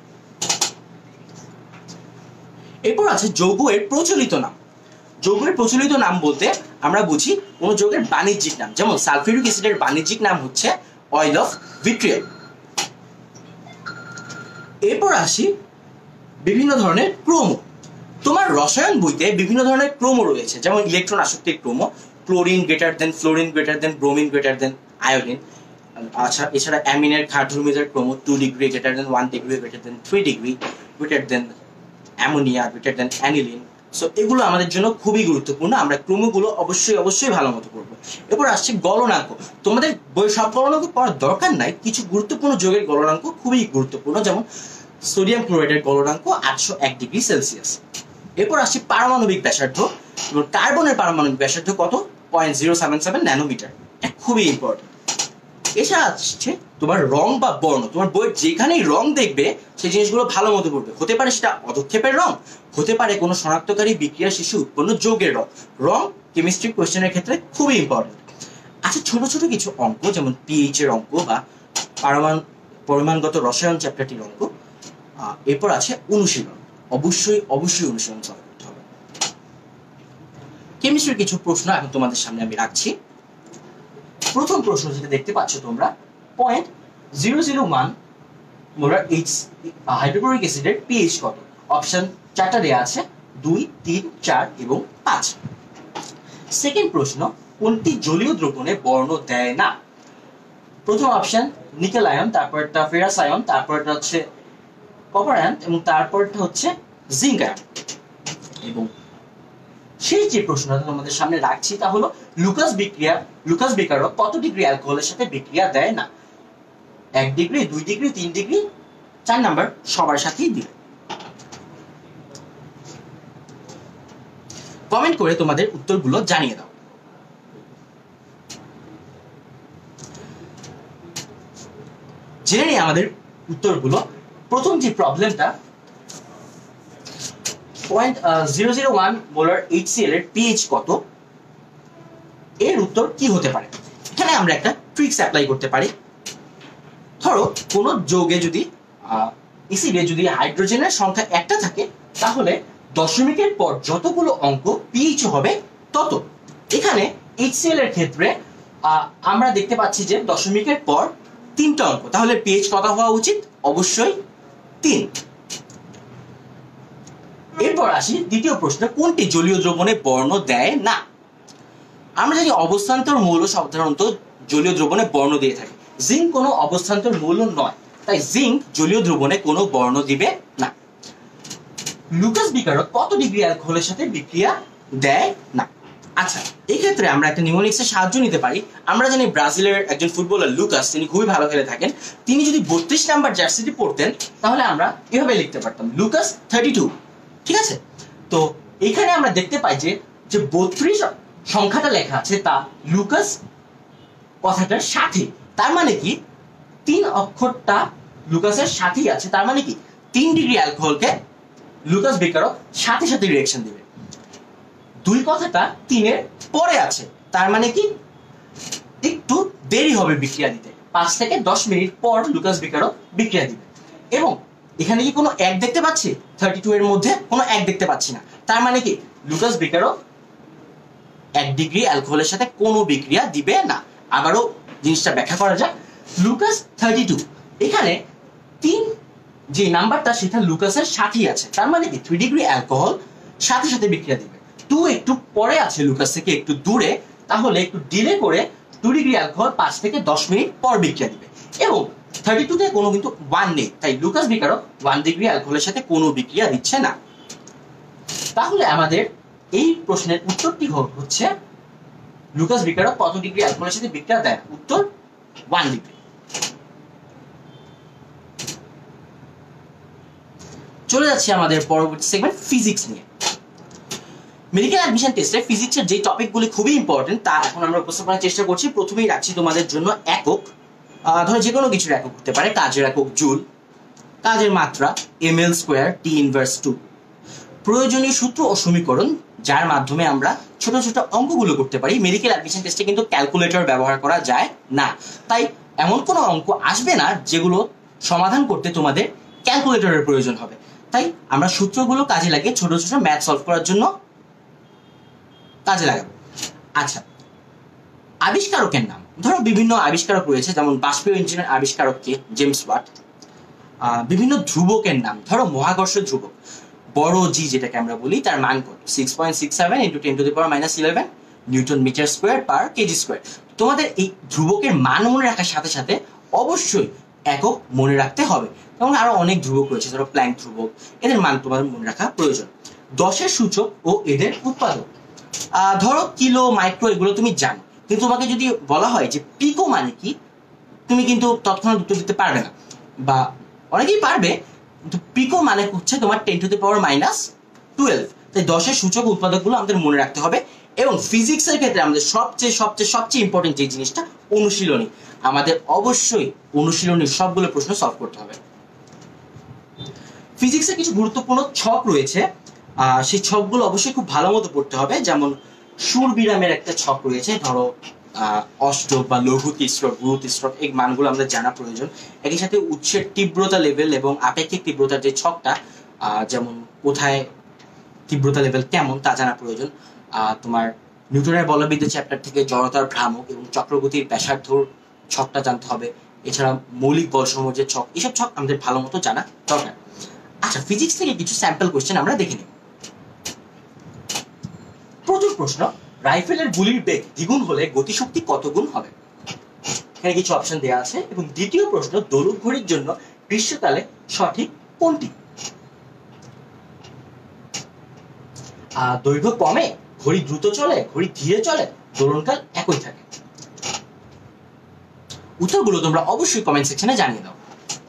এরপর আছে যৌগের প্রচলিত নাম। যৌগের প্রচলিত নাম বলতে আমরা বুঝি কোন যৌগের বাণিজ্যিক নাম। যেমন সালফিউরিক অ্যাসিডের বাণিজ্যিক নাম হচ্ছে অয়েল অফ ভিট্রিয়াল। এরপর আসি বিভিন্ন ধরনের ক্রোমো। তোমার রসায়ন বইতে বিভিন্ন ধরনের ক্রোমো রয়েছে, যেমন ইলেকট্রন আসক্তির ক্রোমো, chlorine greater than, fluorine greater than, bromine greater than iodine. আচ্ছা, এছাড়া অ্যামিনের ক্ষারধর্মীদের ক্রোমো 2 degree greater than, 1 degree greater than, 3 degree greater than ammonia, greater than aniline. So এগুলো আমাদের জন্য খুবই গুরুত্বপূর্ণ। আমরা ক্রমগুলো অবশ্যই ভালো মতো করবো। এরপর আসছে গলনাঙ্ক। তোমাদের বই সব গলনাঙ্ক পড়ার দরকার নাই, কিছু গুরুত্বপূর্ণ যৌগের গলনাঙ্ক খুবই গুরুত্বপূর্ণ। যেমন সোডিয়াম ক্লোরাইডের গলনাঙ্ক 801 ডিগ্রি সেলসিয়াস। এরপর আসছে পারমাণবিক ব্যাসার্ধ। কার্বনের পারমাণবিক ব্যাসার্ধ কত? 0.077 ন্যানোমিটার। এটা খুবই ইম্পর্টেন্ট। এছাড়া আসছে তোমার রং বা বর্ণ। তোমার বইয়ের যেখানেই রং দেখবে সেই জিনিসগুলো ভালো মতো পড়বে। হতে পারে সেটা অধক্ষেপের রং, হতে পারে কোনো শনাক্তকারী বিক্রিয়া শেষে উৎপন্ন যৌগের রং কেমিস্ট্রি কোয়েশ্চেনের ক্ষেত্রে খুবই ইম্পর্টেন্ট। আচ্ছা, ছোট ছোট কিছু অঙ্ক যেমন পিএইচ এর অঙ্ক বা পরিমাণগত রসায়ন চ্যাপ্টারটির অঙ্ক। এরপর আছে অনুশীলন। অবশ্যই অনুশীলন সলভ করতে হবে। কেমিস্ট্রির কিছু প্রশ্ন এখন তোমাদের সামনে আমি রাখছি। প্রথম প্রশ্ন যেটা দেখতে পাচ্ছ তোমরা, 0.001 মোলার হাইড্রোক্লোরিক অ্যাসিডের পিএইচ কত? অপশন 4টা দেয়া আছে, 2, 3, 4 এবং 5। সেকেন্ড প্রশ্ন, কোনটি জলীয় দ্রবণে বর্ণ দেয় না? প্রথম অপশন নিকেল আয়ন, তারপরটা ফেরাস আয়ন, তারপরটা হচ্ছে কপার আয়ন এবং তারপরটা হচ্ছে জিঙ্ক আয়ন। এবং সেই যে প্রশ্নটা তোমাদের সামনে রাখছি তা হলো লুকাস বিকারক কত ডিগ্রি অ্যালকোহলের সাথে বিক্রিয়া দেয় না? 1 ডিগ্রি, 2 ডিগ্রি, 3 ডিগ্রি, 4 নাম্বার সবার সাথেই দিবে। কমেন্ট করে তোমাদের উত্তরগুলো জানিয়ে দাও। জেনে নিই আমাদের উত্তরগুলো। প্রথম যে প্রবলেমটা, 0.001 মোলার HCl এর পিএইচ কত? এর উত্তর কি হতে পারে? এখানে আমরা একটা ট্রিক্স অ্যাপ্লাই করতে পারি। ধরো কোন যৌগে যদি অ্যাসিডে যদি হাইড্রোজেনের সংখ্যা 1টা থাকে তাহলে দশমিকের পর যতগুলো অঙ্ক পিএইচ হবে তত। এখানে HCl এর ক্ষেত্রে আমরা দেখতে পাচ্ছি যে দশমিকের পর 3টা অঙ্ক, তাহলে পিএইচ কত হওয়া উচিত? অবশ্যই 3। এরপর আসি দ্বিতীয় প্রশ্ন, কোনটি জলীয় দ্রবণে বর্ণ দেয় না? আমরা জানি অবস্থান্তর মৌল সাধারণত জলীয় দ্রবণে বর্ণ দিয়ে থাকে। জিঙ্ক কোনো অবস্থান্তর মৌল নয়, তাই জিঙ্ক জলীয় দ্রবণে কোনো বর্ণ দিবে না। লুকাস বিকারক কত ডিগ্রি অ্যালকোহলের সাথে বিক্রিয়া দেয় না? আচ্ছা, এই ক্ষেত্রে আমরা একটা নিউমোনিক্স এর সাহায্য নিতে পারি। আমরা জানি ব্রাজিলের একজন ফুটবলার লুকাস, তিনি খুবই ভালো খেলে থাকেন। তিনি যদি 32 নাম্বার জার্সিটি পরতেন তাহলে আমরা এভাবে লিখতে পারতাম লুকাস 32। ঠিক আছে, তো এখানে আমরা দেখতে পাই যে 32 সংখ্যাটা লেখা আছে তা লুকাস কথাটার সাথে, তার মানে কি 3 অক্ষরটা লুকাসের সাথেই আছে, তার মানে কি 3 ডিগ্রি অ্যালকোহলকে লুকাস বিকারক সাথে সাথে রিঅ্যাকশন দিবে। 2 কথাটা 3 এর পরে আছে, তার মানে কি একটু দেরি হবে বিক্রিয়া দিতে, 5 থেকে 10 মিনিট পর লুকাস বিকারক বিক্রিয়া দিবে। এবং এখানে কি কোনো 1 দেখতে পাচ্ছি? 32 এর মধ্যে কোনো 1 দেখতে পাচ্ছি না, তার মানে কি লুকাস বিকারক 1 ডিগ্রি অ্যালকোহলের সাথে কোনো বিক্রিয়া দিবে না। আবারও জিনিসটা ব্যাখ্যা করা যাক। লুকাস 32, এখানে 3 যে নাম্বারটা সেটা লুকাসের সাথেই আছে, তার মানে কি 3 ডিগ্রি অ্যালকোহল সাথে সাথে বিক্রিয়া দিবে। 2 একটু পরে আছে লুকাস থেকে একটু দূরে, তাহলে একটু ডিলে করে 2 ডিগ্রি অ্যালকোহল 5 থেকে 10 মিনিট পর বিক্রিয়া দিবে। এবং 32 তে কোনো কিন্তু 1 নেই, তাই লুকাস বিকারক 1 ডিগ্রি অ্যালকোহলের সাথে কোনো বিক্রিয়া দিচ্ছে না। তাহলে আমাদের এই প্রশ্নের উত্তরটি হচ্ছে লুকাস বিকারক কত ডিগ্রি অ্যালকোহলের সাথে বিক্রিয়া দেয়? উত্তর 1 ডিগ্রি। চলে যাচ্ছে আমাদের পরবর্তী সেগমেন্ট ফিজিক্স নিয়ে। মেডিকেল অ্যাডমিশন টেস্টে ফিজিক্সের যে টপিকগুলি খুবই ইম্পর্টেন্ট তা এখন আমরা উপস্থাপনের চেষ্টা করছি। প্রথমেই রাখছি তোমাদের জন্য একক, ধরো যে কোনো কিছুর একক হতে পারে। কাজের একক জুল, কাজের মাত্রা ml স্কয়ার t ইনভার্স 2, প্রয়োজনীয় সূত্র ও সমীকরণ যার মাধ্যমে আমরা ছোট ছোট অঙ্কগুলো করতে পারি। মেডিকেল অ্যাডমিশন টেস্টে কিন্তু ক্যালকুলেটর ব্যবহার করা যায় না, তাই এমন কোনো অঙ্ক আসবে না যেগুলো সমাধান করতে তোমাদের ক্যালকুলেটরের প্রয়োজন হবে। তাই আমরা সূত্রগুলো কাজে লাগিয়ে ছোট ছোট ম্যাথ সলভ করার জন্য কাজে লাগাবো। আচ্ছা, আবিষ্কারকের নাম, ধরো বিভিন্ন আবিষ্কারক রয়েছে, যেমন বাষ্পীয় ইঞ্জিনের আবিষ্কারক কে? James watt. বিভিন্ন ধ্রুবকের নাম, ধরো মহাকর্ষ ধ্রুবক বড় জি যেটাকে আমরা বলি, তার মান কত? 6.67 × 10⁻11 newton metre square per kg square. তোমাদের এই ধ্রুবকের মান মনে রাখার সাথে সাথে অবশ্যই একক মনে রাখতে হবে। যেমন আরো অনেক ধ্রুবক রয়েছে, ধরো প্ল্যাঙ্ক ধ্রুবক, এদের মান তোমাদের মনে রাখা প্রয়োজন। 10-এর সূচক ও এদের উৎপাদক, ধরো কিলো, মাইক্রো এগুলো তুমি জানো, কিন্তু তোমাকে যদি বলা হয় যে পিকো মানে কি, তুমি কিন্তু তৎক্ষণাৎ উত্তর দিতে পারবে না, বা অনেকেই পারবে, কিন্তু পিকো মানে হচ্ছে তোমার 10⁻⁻12। তাই 10-এর সূচক উৎপাদকগুলো আমাদের মনে রাখতে হবে। এবং ফিজিক্সের ক্ষেত্রে আমাদের সবচেয়ে ইম্পর্টেন্ট যে জিনিসটা অনুশীলনী, আমাদের অবশ্যই অনুশীলনীর সবগুলো প্রশ্ন সলভ করতে হবে। ফিজিক্সের কিছু গুরুত্বপূর্ণ ছক রয়েছে, সেই ছকগুলো অবশ্যই খুব ভালো মতো পড়তে হবে। যেমন সুরবিরামের একটা ছক রয়েছে, ধরো অষ্টক বা লঘু তিস্রক, গুরু তিস্রক, এই মানগুলো আমাদের জানা প্রয়োজন। একই সাথে উৎসের তীব্রতা লেভেল এবং আপেক্ষিক তীব্রতার যে ছকটা, যেমন কোথায় তীব্রতা লেভেল কেমন তা জানা প্রয়োজন। তোমার নিউটনের বলবিদ্যা চ্যাপ্টার থেকে জড়তার ভ্রামক এবং চক্রগতির ব্যাসার্ধর ছকটা জানতে হবে। এছাড়া মৌলিক বলসমূহ যে ছক, এইসব ছক আমাদের ভালো মতো জানা দরকার। আচ্ছা, ফিজিক্স থেকে কিছু স্যাম্পল কোশ্চেন আমরা দেখে নেব। প্রথম প্রশ্ন, রাইফেলের গুলির বেগ দ্বিগুণ হলে গতিশক্তি কত গুণ হবে? এখানে কিছু অপশন দেওয়া আছে। এবং দ্বিতীয় প্রশ্ন, দোলক ঘড়ির জন্য গ্রীষ্মকালে সঠিক কোনটি? দৈর্ঘ্য কমে, ঘড়ি দ্রুত চলে, ঘড়ি ধীরে চলে, দোলনকাল একই থাকে। উত্তরগুলো তোমরা অবশ্যই কমেন্ট সেকশনে জানিয়ে দাও।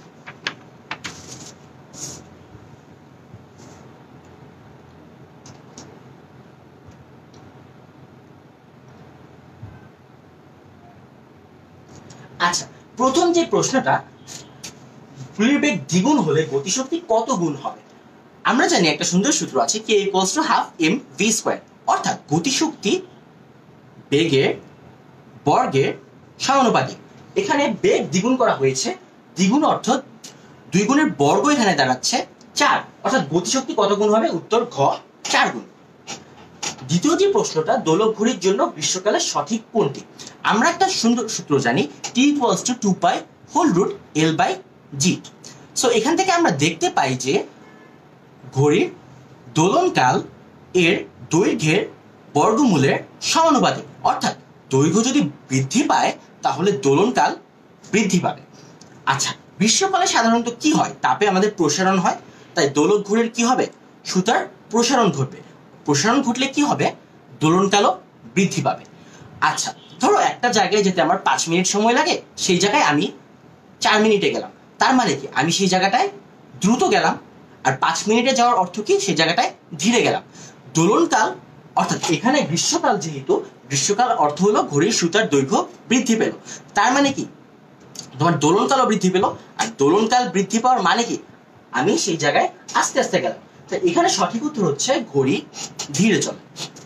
আচ্ছা, প্রথম যে প্রশ্নটা, ঘড়ির বেগ দ্বিগুণ হলে গতিশক্তি কত গুণ হবে? আমরা জানি একটা সুন্দর সূত্র আছে, k = ½ mv², অর্থাৎ গতিশক্তি বেগের বর্গের সমানুপাতিক। এখানে বেগ দ্বিগুণ করা হয়েছে, দ্বিগুণ অর্থ 2 গুণের বর্গ এখানে দাঁড়াচ্ছে 4, অর্থাৎ গতিশক্তি কত গুণ হবে? উত্তর ঘ, 4 গুণ। দ্বিতীয় যে প্রশ্নটা, দোলক ঘড়ির জন্য গ্রীষ্মকালে সঠিক কোনটি? আমরা একটা সুন্দর সূত্র জানি, T equals to 2 pi whole root L by G. So এখান থেকে আমরা দেখতে পাই যে ঘড়ির দোলনকাল এর দৈর্ঘ্যের বর্গমূলের সমানুপাতিক, অর্থাৎ দৈর্ঘ্য যদি বৃদ্ধি পায় তাহলে দোলনকাল বৃদ্ধি পাবে। আচ্ছা, গ্রীষ্মকালে সাধারণত কি হয়? তাপে আমাদের প্রসারণ হয়, তাই দোলক ঘড়ির কি হবে? সুতার প্রসারণ ঘটবে। প্রসারণ ঘটলে কি হবে? দোলনকালও বৃদ্ধি পাবে। আচ্ছা, ধরো একটা জায়গায় যেতে আমার 5 মিনিট সময় লাগে, সেই জায়গায় আমি 4 মিনিটে গেলাম। তার মানে কি, আমি সেই জায়গাটায় দ্রুত গেলাম। আর 5 মিনিটে যাওয়ার অর্থ কি, সেই জায়গাটায় ধীরে গেলাম। দোলনকাল অর্থাৎ এখানে গ্রীষ্মকাল, যেহেতু গ্রীষ্মকাল অর্থ হলো ঘড়ির সুতার দৈর্ঘ্য বৃদ্ধি পেল। তার মানে কি, তোমার দোলনকালও বৃদ্ধি পেল। আর দোলনকাল বৃদ্ধি পাওয়ার মানে কি, আমি সেই জায়গায় আস্তে আস্তে গেলাম। তাই এখানে সঠিক উত্তর হচ্ছে ঘড়ি ধীরে চলে।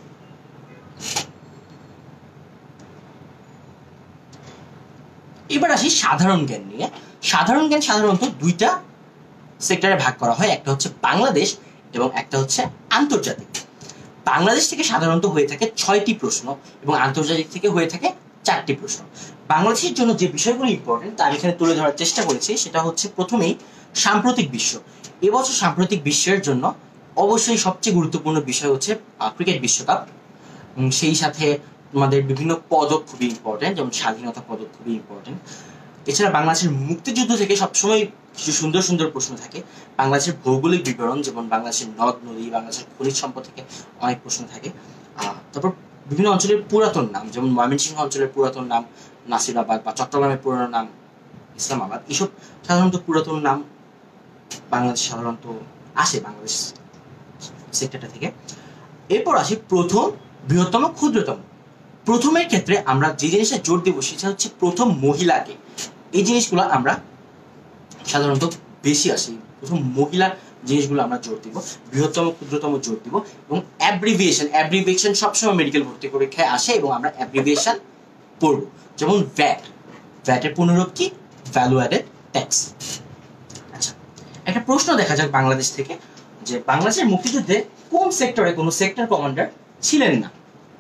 এবার আসি সাধারণ জ্ঞান নিয়ে। সাধারণ জ্ঞান সাধারণত দুইটা সেক্টরে ভাগ করা হয়, একটা হচ্ছে বাংলাদেশ এবং একটা হচ্ছে আন্তর্জাতিক। বাংলাদেশ থেকে সাধারণত হয়ে থাকে 6টি প্রশ্ন এবং আন্তর্জাতিক থেকে হয়ে থাকে 4টি প্রশ্ন। বাংলাদেশের জন্য যে বিষয়গুলো ইম্পর্টেন্ট তা আমি এখানে তুলে ধরার চেষ্টা করেছি। সেটা হচ্ছে প্রথমেই সাম্প্রতিক বিশ্ব। এবছর সাম্প্রতিক বিশ্বের জন্য অবশ্যই সবচেয়ে গুরুত্বপূর্ণ বিষয় হচ্ছে ক্রিকেট বিশ্বকাপ। সেই সাথে তোমাদের বিভিন্ন পদক খুবই ইম্পর্টেন্ট, যেমন স্বাধীনতা পদক খুবই ইম্পর্টেন্ট। এছাড়া বাংলাদেশের মুক্তিযুদ্ধ থেকে সবসময় কিছু সুন্দর সুন্দর প্রশ্ন থাকে। বাংলাদেশের ভৌগোলিক বিবরণ, যেমন বাংলাদেশের নদ নদী, বাংলাদেশের খনিজ সম্পদ থেকে অনেক প্রশ্ন থাকে। তারপর বিভিন্ন অঞ্চলের পুরাতন নাম, যেমন ময়মনসিংহ অঞ্চলের পুরাতন নাম নাসিরাবাদ, বা চট্টগ্রামের পুরানো নাম ইসলামাবাদ। এসব সাধারণত পুরাতন নাম বাংলাদেশ সাধারণত আসে বাংলাদেশ সেক্টরটা থেকে। এরপর আসি প্রথম, বৃহত্তম, ক্ষুদ্রতম। প্রথমের ক্ষেত্রে আমরা যে জিনিসটা জোর দেবো সেটা হচ্ছে প্রথম মহিলাকে। এই জিনিসগুলো আমরা সাধারণত বেশি আসি, প্রথম মহিলা জিনিসগুলো আমরা জোর দিব। বৃহত্তম, ক্ষুদ্রতম জোর দিব। এবং অ্যাব্রিভিয়েশন সবসময় মেডিকেল ভর্তি পরীক্ষায় আসে এবং আমরা অ্যাব্রিভিয়েশন পড়বো। যেমন ভ্যাটের পুনরূপ কি? Value added tax. আচ্ছা, একটা প্রশ্ন দেখা যাক বাংলাদেশ থেকে, যে বাংলাদেশের মুক্তিযুদ্ধে কোন সেক্টরে কোনো সেক্টর কমান্ডার ছিলেন না?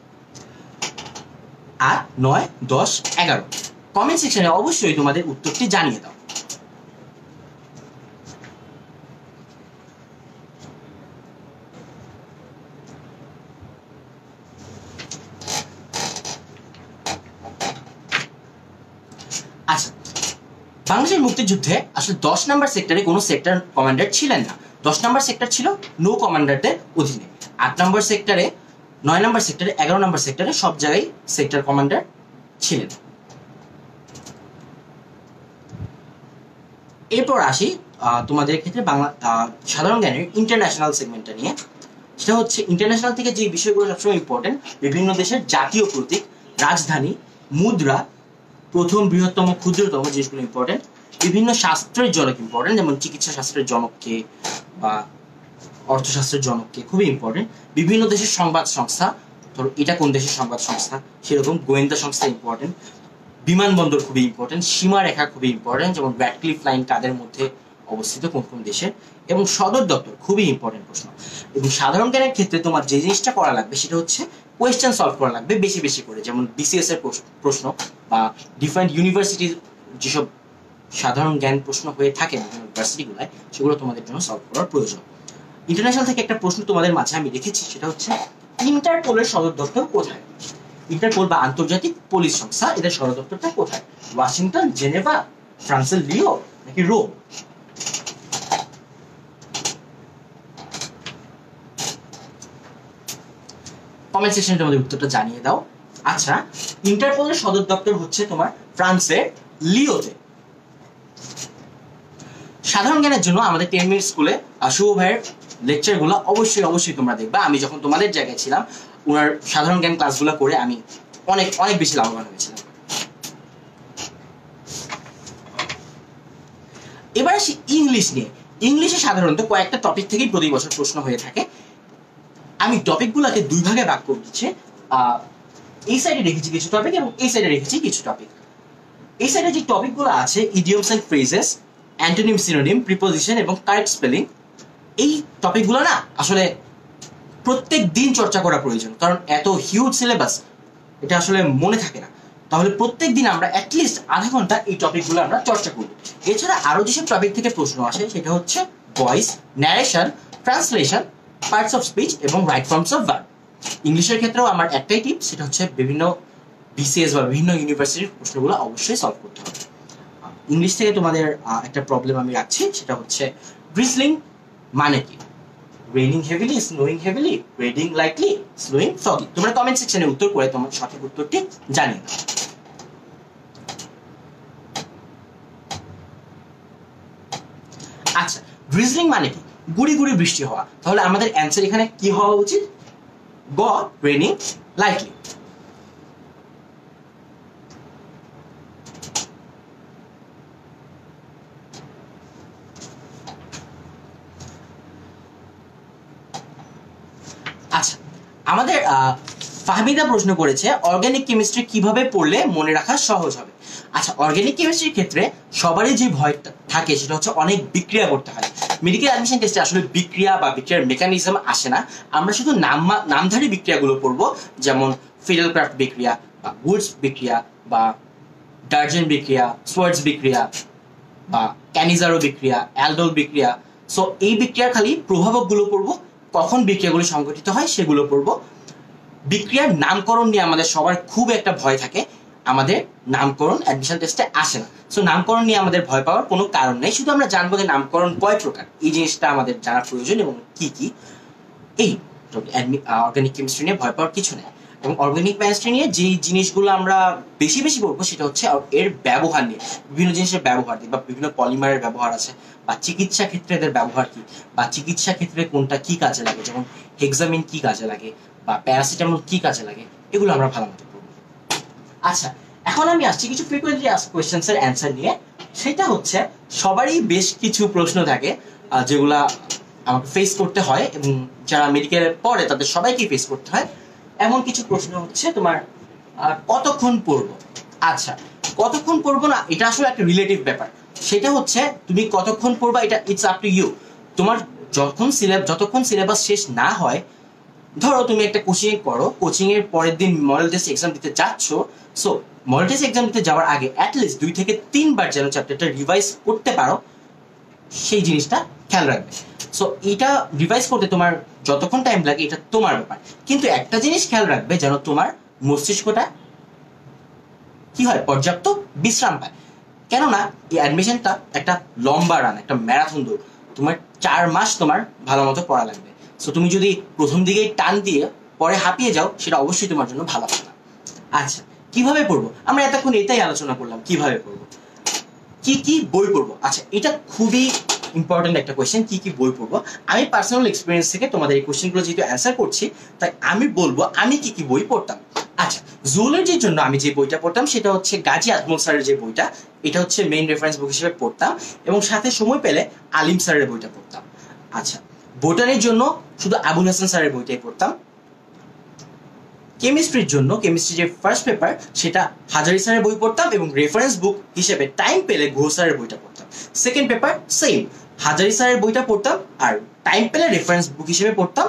8, 9, 10, 11। কমেন্ট সেকশনে অবশ্যই তোমাদের উত্তরটি জানিয়ে দাও। আচ্ছা, বাংলাদেশের মুক্তিযুদ্ধে আসলে 10 নম্বর সেক্টরে কোনো সেক্টর কমান্ডার ছিলেন না। 10 নম্বর সেক্টর ছিল নৌ কমান্ডারদের অধীনে। 8 নম্বর সেক্টরে, 9 নম্বর সেক্টরে, 11 নম্বর সেক্টরে সব জায়গায় সেক্টর কমান্ডার ছিলেন। এরপর আসি তোমাদের ক্ষেত্রে বাংলা সাধারণ জ্ঞানের ইন্টারন্যাশনাল সেগমেন্টটা নিয়ে। সেটা হচ্ছে ইন্টারন্যাশনাল থেকে যে বিষয়গুলো সবসময় ইম্পর্টেন্ট, বিভিন্ন দেশের জাতীয় প্রতীক, রাজধানী, মুদ্রা, প্রথম, বৃহত্তম, ক্ষুদ্রতম জিনিসগুলো ইম্পর্টেন্ট। বিভিন্ন শাস্ত্রের জনক ইম্পর্টেন্ট, যেমন চিকিৎসা শাস্ত্রের জনককে বা অর্থশাস্ত্রের জনককে, খুবই ইম্পর্টেন্ট। বিভিন্ন দেশের সংবাদ সংস্থা, ধরো এটা কোন দেশের সংবাদ সংস্থা, সেরকম গোয়েন্দা সংস্থা ইম্পর্টেন্ট। বিমানবন্দর খুবই ইম্পর্টেন্ট। সীমারেখা খুবই ইম্পর্টেন্ট, যেমন র্যাডক্লিফ লাইন কাদের মধ্যে অবস্থিত, কোন কোন দেশে। এবং সদর দপ্তর খুবই ইম্পর্টেন্ট প্রশ্ন। এবং সাধারণ জ্ঞানের ক্ষেত্রে তোমার যে জিনিসটা করা লাগবে সেটা হচ্ছে কোয়েশ্চেন সলভ করা লাগবে বেশি বেশি করে, যেমন বিসিএস এর প্রশ্ন বা ডিফারেন্ট ইউনিভার্সিটির যেসব সাধারণ জ্ঞান প্রশ্ন হয়ে থাকে ইউনিভার্সিটিগুলোয়, সেগুলো তোমাদের জন্য সলভ করার প্রয়োজন। ইন্টারন্যাশনাল থেকে একটা প্রশ্ন তোমাদের মাঝে আমি রেখেছি, সেটা হচ্ছে ইন্টারপোলের সদর দপ্তর কোথায়? ইন্টারপোল বা আন্তর্জাতিক পুলিশ সংস্থা, এদের সদর দপ্তরটা কোথায়? ওয়াশিংটন, জেনেভা, ফ্রান্সের লিও, নাকি রোম? কমেন্ট সেকশনে তোমাদের উত্তরটা জানিয়ে দাও। আচ্ছা, ইন্টারপোলের সদর দপ্তর হচ্ছে তোমার ফ্রান্সের লিওতে। সাধারণ জ্ঞানের জন্য আমাদের 10 মিনিট স্কুলে শুভ ভাইয়ের লেকচারগুলো অবশ্যই অবশ্যই তোমরা দেখবা। আমি যখন তোমাদের জায়গায় ছিলাম, ওনার সাধারণ জ্ঞান ক্লাসগুলো করে আমি অনেক অনেক বেশি লাভবান হয়েছিলাম। এবার আসি ইংলিশ নিয়ে। ইংলিশে সাধারণত কয়েকটা টপিক থেকেই প্রতি বছর প্রশ্ন হয়ে থাকে। আমি টপিকগুলোকে দুই ভাগে ভাগ করে দিচ্ছি। এই সাইডে রেখেছি কিছু টপিক এবং এই সাইডে রেখেছি কিছু টপিক। এই সাইডে যে টপিকগুলো আছে, idioms and phrases, antonym, synonym, preposition এবং কারেক্ট স্পেলিং, এই টপিকগুলো না আসলে প্রত্যেক দিন চর্চা করা প্রয়োজন, কারণ এত হিউজ সিলেবাস এটা আসলে মনে থাকে না। তাহলে প্রত্যেক দিন আমরা অ্যাটলিস্ট আধা ঘন্টা এই টপিকগুলো আমরা চর্চা করব। এছাড়া আরো যেসব টপিক থেকে প্রশ্ন আসে সেটা হচ্ছে voice, narration, translation, parts of speech এবং রাইট ফর্মস অফ ভার্ব। ইংলিশের ক্ষেত্রেও আমার একটাই টিপ, সেটা হচ্ছে বিভিন্ন বিসিএস বা বিভিন্ন ইউনিভার্সিটির প্রশ্নগুলো অবশ্যই সলভ করতে হবে। ইংলিশ থেকে তোমাদের একটা প্রবলেম আমি রাখছি, সেটা হচ্ছে ড্রিজলিং মানে কি? Raining heavily, snowing heavily, raining lightly, snowing foggy. তোমরা কমেন্ট সেকশনে উত্তর করে তোমার সঠিক উত্তরটি জানিয়ে দাও। আচ্ছা, ড্রিজলিং মানে কি? গুড়ি গুড়ি বৃষ্টি হওয়া। তাহলে আমাদের অ্যান্সার এখানে কি হওয়া উচিত? গ, রেইনিং লাইটলি। আচ্ছা, আমাদের ফাহমিদা প্রশ্ন করেছে অর্গানিক কেমিস্ট্রি কিভাবে পড়লে মনে রাখা সহজ হবে। আচ্ছা, অর্গানিক কেমিস্ট্রির ক্ষেত্রে সবারই যে ভয় থাকে সেটা হচ্ছে অনেক বিক্রিয়া করতে হয়। মেডিকেল অ্যাডমিশন টেস্টে আসলে বিক্রিয়া বা বিক্রিয়ার মেকানিজম আসে না, আমরা শুধু নামধারী বিক্রিয়াগুলো পড়বো, যেমন ফিডেলক্রাফট বিক্রিয়া বা উডস বিক্রিয়া বা ডার্জেন বিক্রিয়া, সোয়ার্টজ বিক্রিয়া বা ক্যানিজারো বিক্রিয়া, অ্যালডোল বিক্রিয়া। সো এই বিক্রিয়ার খালি প্রভাবকগুলো পড়বো, কখন বিক্রিয়াগুলো সংঘটিত হয় সেগুলো পড়বো। বিক্রিয়ার নামকরণ নিয়ে আমাদের সবার খুব একটা ভয় থাকে, আমাদের নামকরণ অ্যাডমিশন টেস্টে আসে না। সো নামকরণ নিয়ে আমাদের ভয় পাওয়ার কোনো কারণ নেই, শুধু আমরা জানবো যে নামকরণ কয় প্রকার, এই জিনিসটা আমাদের জানা প্রয়োজন এবং কি কি। এই অর্গানিক কেমিস্ট্রি নিয়ে ভয় পাওয়ার কিছু নেই। এবং অর্গানিক কেমিস্ট্রি নিয়ে যে জিনিসগুলো আমরা বেশি বেশি পড়বো সেটা হচ্ছে এর ব্যবহার নিয়ে, বিভিন্ন জিনিসের ব্যবহার নিয়ে, বা বিভিন্ন পলিমারের ব্যবহার আছে, বা চিকিৎসা ক্ষেত্রে এদের ব্যবহার কি, বা চিকিৎসা ক্ষেত্রে কোনটা কি কাজে লাগে, যেমন হেক্সামিন কি কাজে লাগে বা প্যারাসিটামল কি কাজে লাগে, এগুলো আমরা ভালো মতো পড়বো। আচ্ছা, এখন আমি আসছি কিছু ফ্রিকোয়েন্টলি আস্কড কোয়েশ্চেন্স এর অ্যান্সার নিয়ে। সেটা হচ্ছে সবারই বেশ কিছু প্রশ্ন থাকে যেগুলা আমাকে ফেস করতে হয়, এবং যারা মেডিকেল পড়ে তাদের সবাইকে ফেস করতে হয়। এমন কিছু প্রশ্ন হচ্ছে তোমার কতক্ষণ পড়বো। আচ্ছা, কতক্ষণ পড়বো না, এটা আসলে একটা রিলেটিভ ব্যাপার। সেটা হচ্ছে তুমি কতক্ষণ পড়বা, এটা ইটস আপ টু ইউ। তোমার যতক্ষণ সিলেবাস শেষ না হয়, ধরো তুমি একটা কোচিং করো, কোচিং এর পরের দিন মডেল টেস্ট এক্সাম দিতে যাচ্ছ, সো মডেল টেস্ট এক্সাম দিতে যাওয়ার আগে অ্যাটলিস্ট 2 থেকে 3 বার যেন চ্যাপ্টারটা রিভাইজ করতে পারো, সেই জিনিসটা খেয়াল রাখবে। সো এটা রিভাইজ করতে তোমার যতক্ষণ টাইম লাগে এটা তোমার ব্যাপার, কিন্তু একটা জিনিস খেয়াল রাখবে যেন তোমার মস্তিষ্কটা কি হয়, পর্যাপ্ত বিশ্রাম পায়। কেননা এই অ্যাডমিশনটা একটা লম্বা রান, একটা ম্যারাথন দৌড়। তোমার 4 মাস তোমার ভালো মতো পড়া লাগবে। সো তুমি যদি প্রথম দিকেই টান দিয়ে পরে হাঁপিয়ে যাও, সেটা অবশ্যই তোমার জন্য ভালো হবে না। আচ্ছা, কিভাবে পড়বো? আমরা এতক্ষণ এটাই আলোচনা করলাম, কিভাবে পড়বো, কি কি বই পড়বো। আচ্ছা, এটা খুবই ইম্পর্টেন্ট একটা কোয়েশ্চেন, কি কি বই পড়বো। আমি পার্সোনাল এক্সপিরিয়েন্স থেকে তোমাদের এই কোয়েশ্চেনগুলো যেহেতু অ্যান্সার করছি, তাই আমি বলবো আমি কি কি বই পড়তাম। আচ্ছা, জুলজির জন্য আমি যে বইটা পড়তাম সেটা হচ্ছে গাজী আজমল স্যারের যে বইটা, এটা হচ্ছে মেইন রেফারেন্স বুক হিসেবে পড়তাম, এবং সাথে সময় পেলে আলিম স্যারের বইটা পড়তাম। আচ্ছা, বোটানির জন্য শুধু আবুল হাসান স্যারের বইটাই পড়তাম। কেমিস্ট্রির জন্য কেমিস্ট্রি যে ফার্স্ট পেপার সেটা হাজারি স্যারের বই পড়তাম, এবং রেফারেন্স বুক হিসেবে টাইম পেলে ঘোষ স্যারের বইটা পড়তাম। সেকেন্ড পেপার সেম, হাজারি স্যারের বইটা পড়তাম, আর টাইম পেলে রেফারেন্স বুক হিসেবে পড়তাম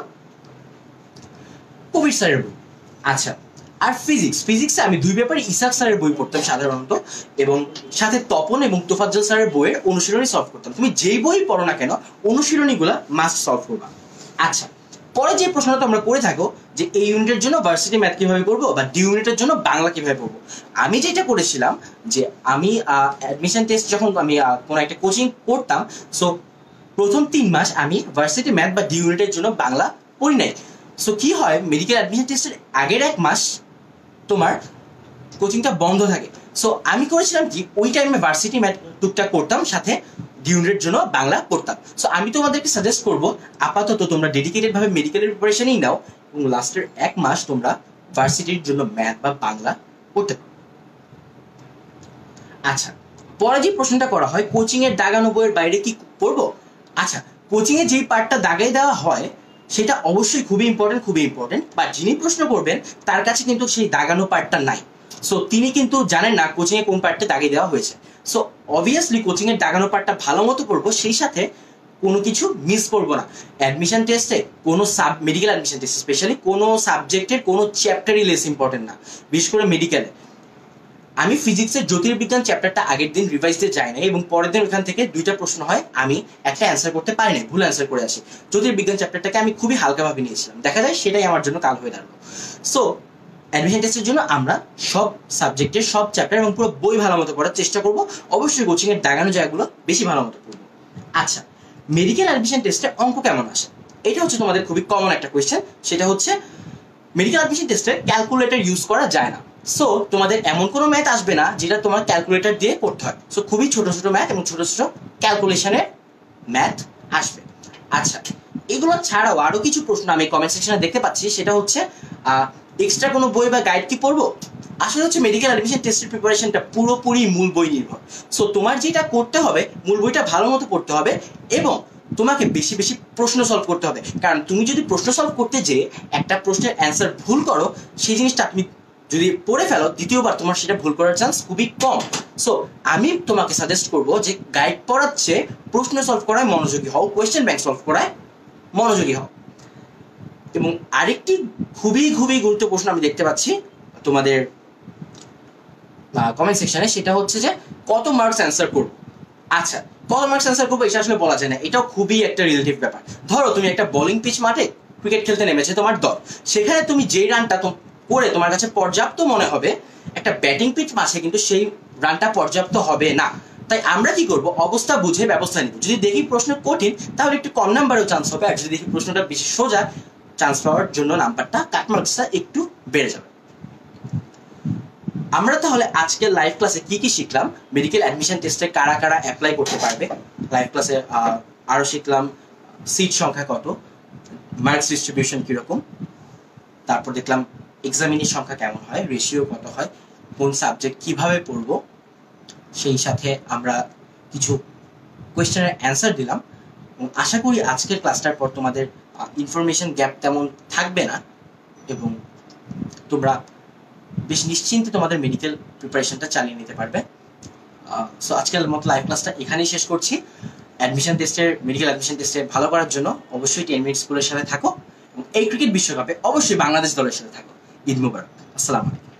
কবির স্যারের বই। আচ্ছা, আর ফিজিক্সে আমি 2 পেপারে ইসাক স্যারের বই পড়তাম সাধারণত, এবং সাথে তপন এবং তোফাজ্জল স্যারের বইয়ের অনুশীলনী সলভ করতাম। তুমি যেই বই পড়ো না কেন, অনুশীলনীগুলা মাস্ট সলভ করবা। আচ্ছা, পরে যে প্রশ্নটা তোমরা করে থাকো যে এই ইউনিটের জন্য ভার্সিটি ম্যাথ কিভাবে করবো, বা ডি ইউনিটের জন্য বাংলা কিভাবে পড়বো, আমি যেটা করেছিলাম যে আমি অ্যাডমিশন টেস্ট যখন আমি কোনো একটা কোচিং করতাম, সো প্রথম 3 মাস আমি ভার্সিটি ম্যাথ বা ডি ইউনিটের জন্য বাংলা পড়ি নাই। সো কি হয়, মেডিকেল অ্যাডমিশন টেস্টের আগের 1 মাস তোমার কোচিংটা বন্ধ থাকে। সো আমি করেছিলাম কি, ওই টাইমে ভার্সিটি ম্যাথ টুকটাক করতাম, সাথে ডিউনিটের জন্য বাংলা পড়তাম। সো আমি তোমাদেরকে সাজেস্ট করবো আপাতত তোমরা ডেডিকেটেড ভাবে মেডিকেলের প্রিপারেশনই নাও, এবং লাস্টের 1 মাস তোমরা ভার্সিটির জন্য ম্যাথ বা বাংলা পড়তে পারো। আচ্ছা, পরে যে প্রশ্নটা করা হয় কোচিং এর দাগানো বইয়ের বাইরে কি পড়বো। আচ্ছা, কোচিং এ যেই পার্টটা দাগাই দেওয়া হয় সেটা অবশ্যই খুবই ইম্পর্টেন্ট, বা যিনি প্রশ্ন করবেন তার কাছে কিন্তু সেই দাগানো পার্টটা নাই। সো তিনি কিন্তু জানেন না কোচিং এ কোন পার্টটা দাগিয়ে দেওয়া হয়েছে। সো অবভিয়াসলি কোচিং এর দাগানো পার্টটা ভালো মতো পড়বো, সেই সাথে কোনো কিছু মিস করবো না। অ্যাডমিশন টেস্টে কোনো মেডিকেল অ্যাডমিশন টেস্ট স্পেশালি কোনো সাবজেক্টের কোনো চ্যাপ্টারই লেস ইম্পর্টেন্ট না, বিশেষ করে মেডিকেলে। আমি ফিজিক্সের জ্যোতির্বিজ্ঞান চ্যাপ্টারটা আগের দিন রিভাইজ দিয়ে যাই না এবং পরের দিন ওখান থেকে 2টা প্রশ্ন হয়, আমি একটা অ্যান্সার করতে পারি না, ভুল অ্যান্সার করে আসি। জ্যোতির্বিজ্ঞান চ্যাপ্টারটাকে আমি খুবই হালকাভাবে নিয়েছিলাম, দেখা যায় সেটাই আমার জন্য কাল হয়ে দাঁড়ালো। সো অ্যাডমিশন টেস্টের জন্য আমরা সব সাবজেক্টের সব চ্যাপ্টার এবং পুরো বই ভালো মতো পড়ার চেষ্টা করব, অবশ্যই কোচিং এর দাগানো জায়গাগুলো বেশি ভালো মতো পড়বো। আচ্ছা, মেডিকেল অ্যাডমিশন টেস্টে অঙ্ক কেমন আসে? এটা হচ্ছে তোমাদের খুবই কমন একটা কোয়েশ্চেন। সেটা হচ্ছে মেডিকেল অ্যাডমিশন টেস্টে ক্যালকুলেটর ইউজ করা যায় না। সো তোমাদের এমন কোনো ম্যাথ আসবে না যেটা তোমার ক্যালকুলেটর দিয়ে করতে হয়। সো খুবই ছোট ছোট ম্যাথ এবং ছোট ছোট ক্যালকুলেশনের ম্যাথ আসবে। আচ্ছা, এগুলো ছাড়াও আরো কিছু প্রশ্ন আমি কমেন্ট সেকশনে দেখতে পাচ্ছি, সেটা হচ্ছে এক্সট্রা কোনো বই বা গাইড কি পড়বো? আসলে হচ্ছে মেডিকেল অ্যাডমিশন টেস্টের প্রিপারেশনটা পুরোপুরি মূল বই নির্ভর। সো তোমার যেটা করতে হবে, মূল বইটা ভালো মতো পড়তে হবে এবং তোমাকে বেশি বেশি প্রশ্ন সলভ করতে হবে। কারণ তুমি যদি প্রশ্ন সলভ করতে যেয়ে একটা প্রশ্নের অ্যান্সার ভুল করো, সেই জিনিসটা তুমি যদি পড়ে ফেলো, দ্বিতীয়বার তোমার সেটা ভুল করার চান্স খুবই কম। সো আমি তোমাকে সাজেস্ট করব যে গাইড পড়াচ্ছে প্রশ্ন সলভ করায় মনোযোগী হও, কোয়েশ্চেন ব্যাংক সলভ করায় মনোযোগী হও। এবং আরেকটি খুবই খুবই গুরুত্বপূর্ণ প্রশ্ন আমি দেখতে পাচ্ছি তোমাদের কমেন্ট সেকশনে, সেটা হচ্ছে যে কত মার্কস অ্যান্সার করবো। আচ্ছা, কত মার্কস অ্যান্সার করবো এটা আসলে বলা যায় না, এটাও খুবই একটা রিলেটিভ ব্যাপার। ধরো তুমি একটা বোলিং পিচ মাঠে ক্রিকেট খেলতে নেমেছে তোমার দল, সেখানে তুমি যেই রানটা করে তোমার কাছে পর্যাপ্ত মনে হবে, একটা ব্যাটিং পিচ মাঠে কিন্তু সেই রানটা পর্যাপ্ত হবে না। তাই আমরা কি করব, অবস্থা বুঝে ব্যবস্থা নিব। যদি দেখি প্রশ্ন কঠিন তাহলে একটু কম নাম্বারেও চান্স হবে, আর যদি দেখি প্রশ্নটা বেশি সোজা, চান্স পাওয়ার জন্য নাম্বারটা কাটমার্কসটা একটু বেড়ে যাবে। আমরা তাহলে আজকের লাইভ ক্লাসে কি কি শিখলাম, মেডিকেল অ্যাডমিশন টেস্টে কারা কারা অ্যাপ্লাই করতে পারবে, লাইভ ক্লাসে আরো শিখলাম সিট সংখ্যা কত, মার্কস ডিস্ট্রিবিউশন কিরকম, তারপর দেখলাম এক্সামিনের সংখ্যা কেমন হয়, রেশিও কত হয়, কোন সাবজেক্ট কিভাবে পড়বো, সেই সাথে আমরা কিছু কোয়েশ্চেনের অ্যান্সার দিলাম। এবং আশা করি আজকের ক্লাসটার পর তোমাদের ইনফরমেশন গ্যাপ তেমন থাকবে না এবং তোমরা বেশ নিশ্চিন্তে তোমাদের মেডিকেল প্রিপারেশনটা চালিয়ে নিতে পারবে। সো আজকের মতো লাইভ ক্লাসটা এখানেই শেষ করছি। মেডিকেল অ্যাডমিশন টেস্টে ভালো করার জন্য অবশ্যই 10 মিনিট স্কুলের সাথে থাকো এবং এই ক্রিকেট বিশ্বকাপে অবশ্যই বাংলাদেশ দলের সাথে থাকো। ঈদ মুবারক, আসসালামু আলাইকুম।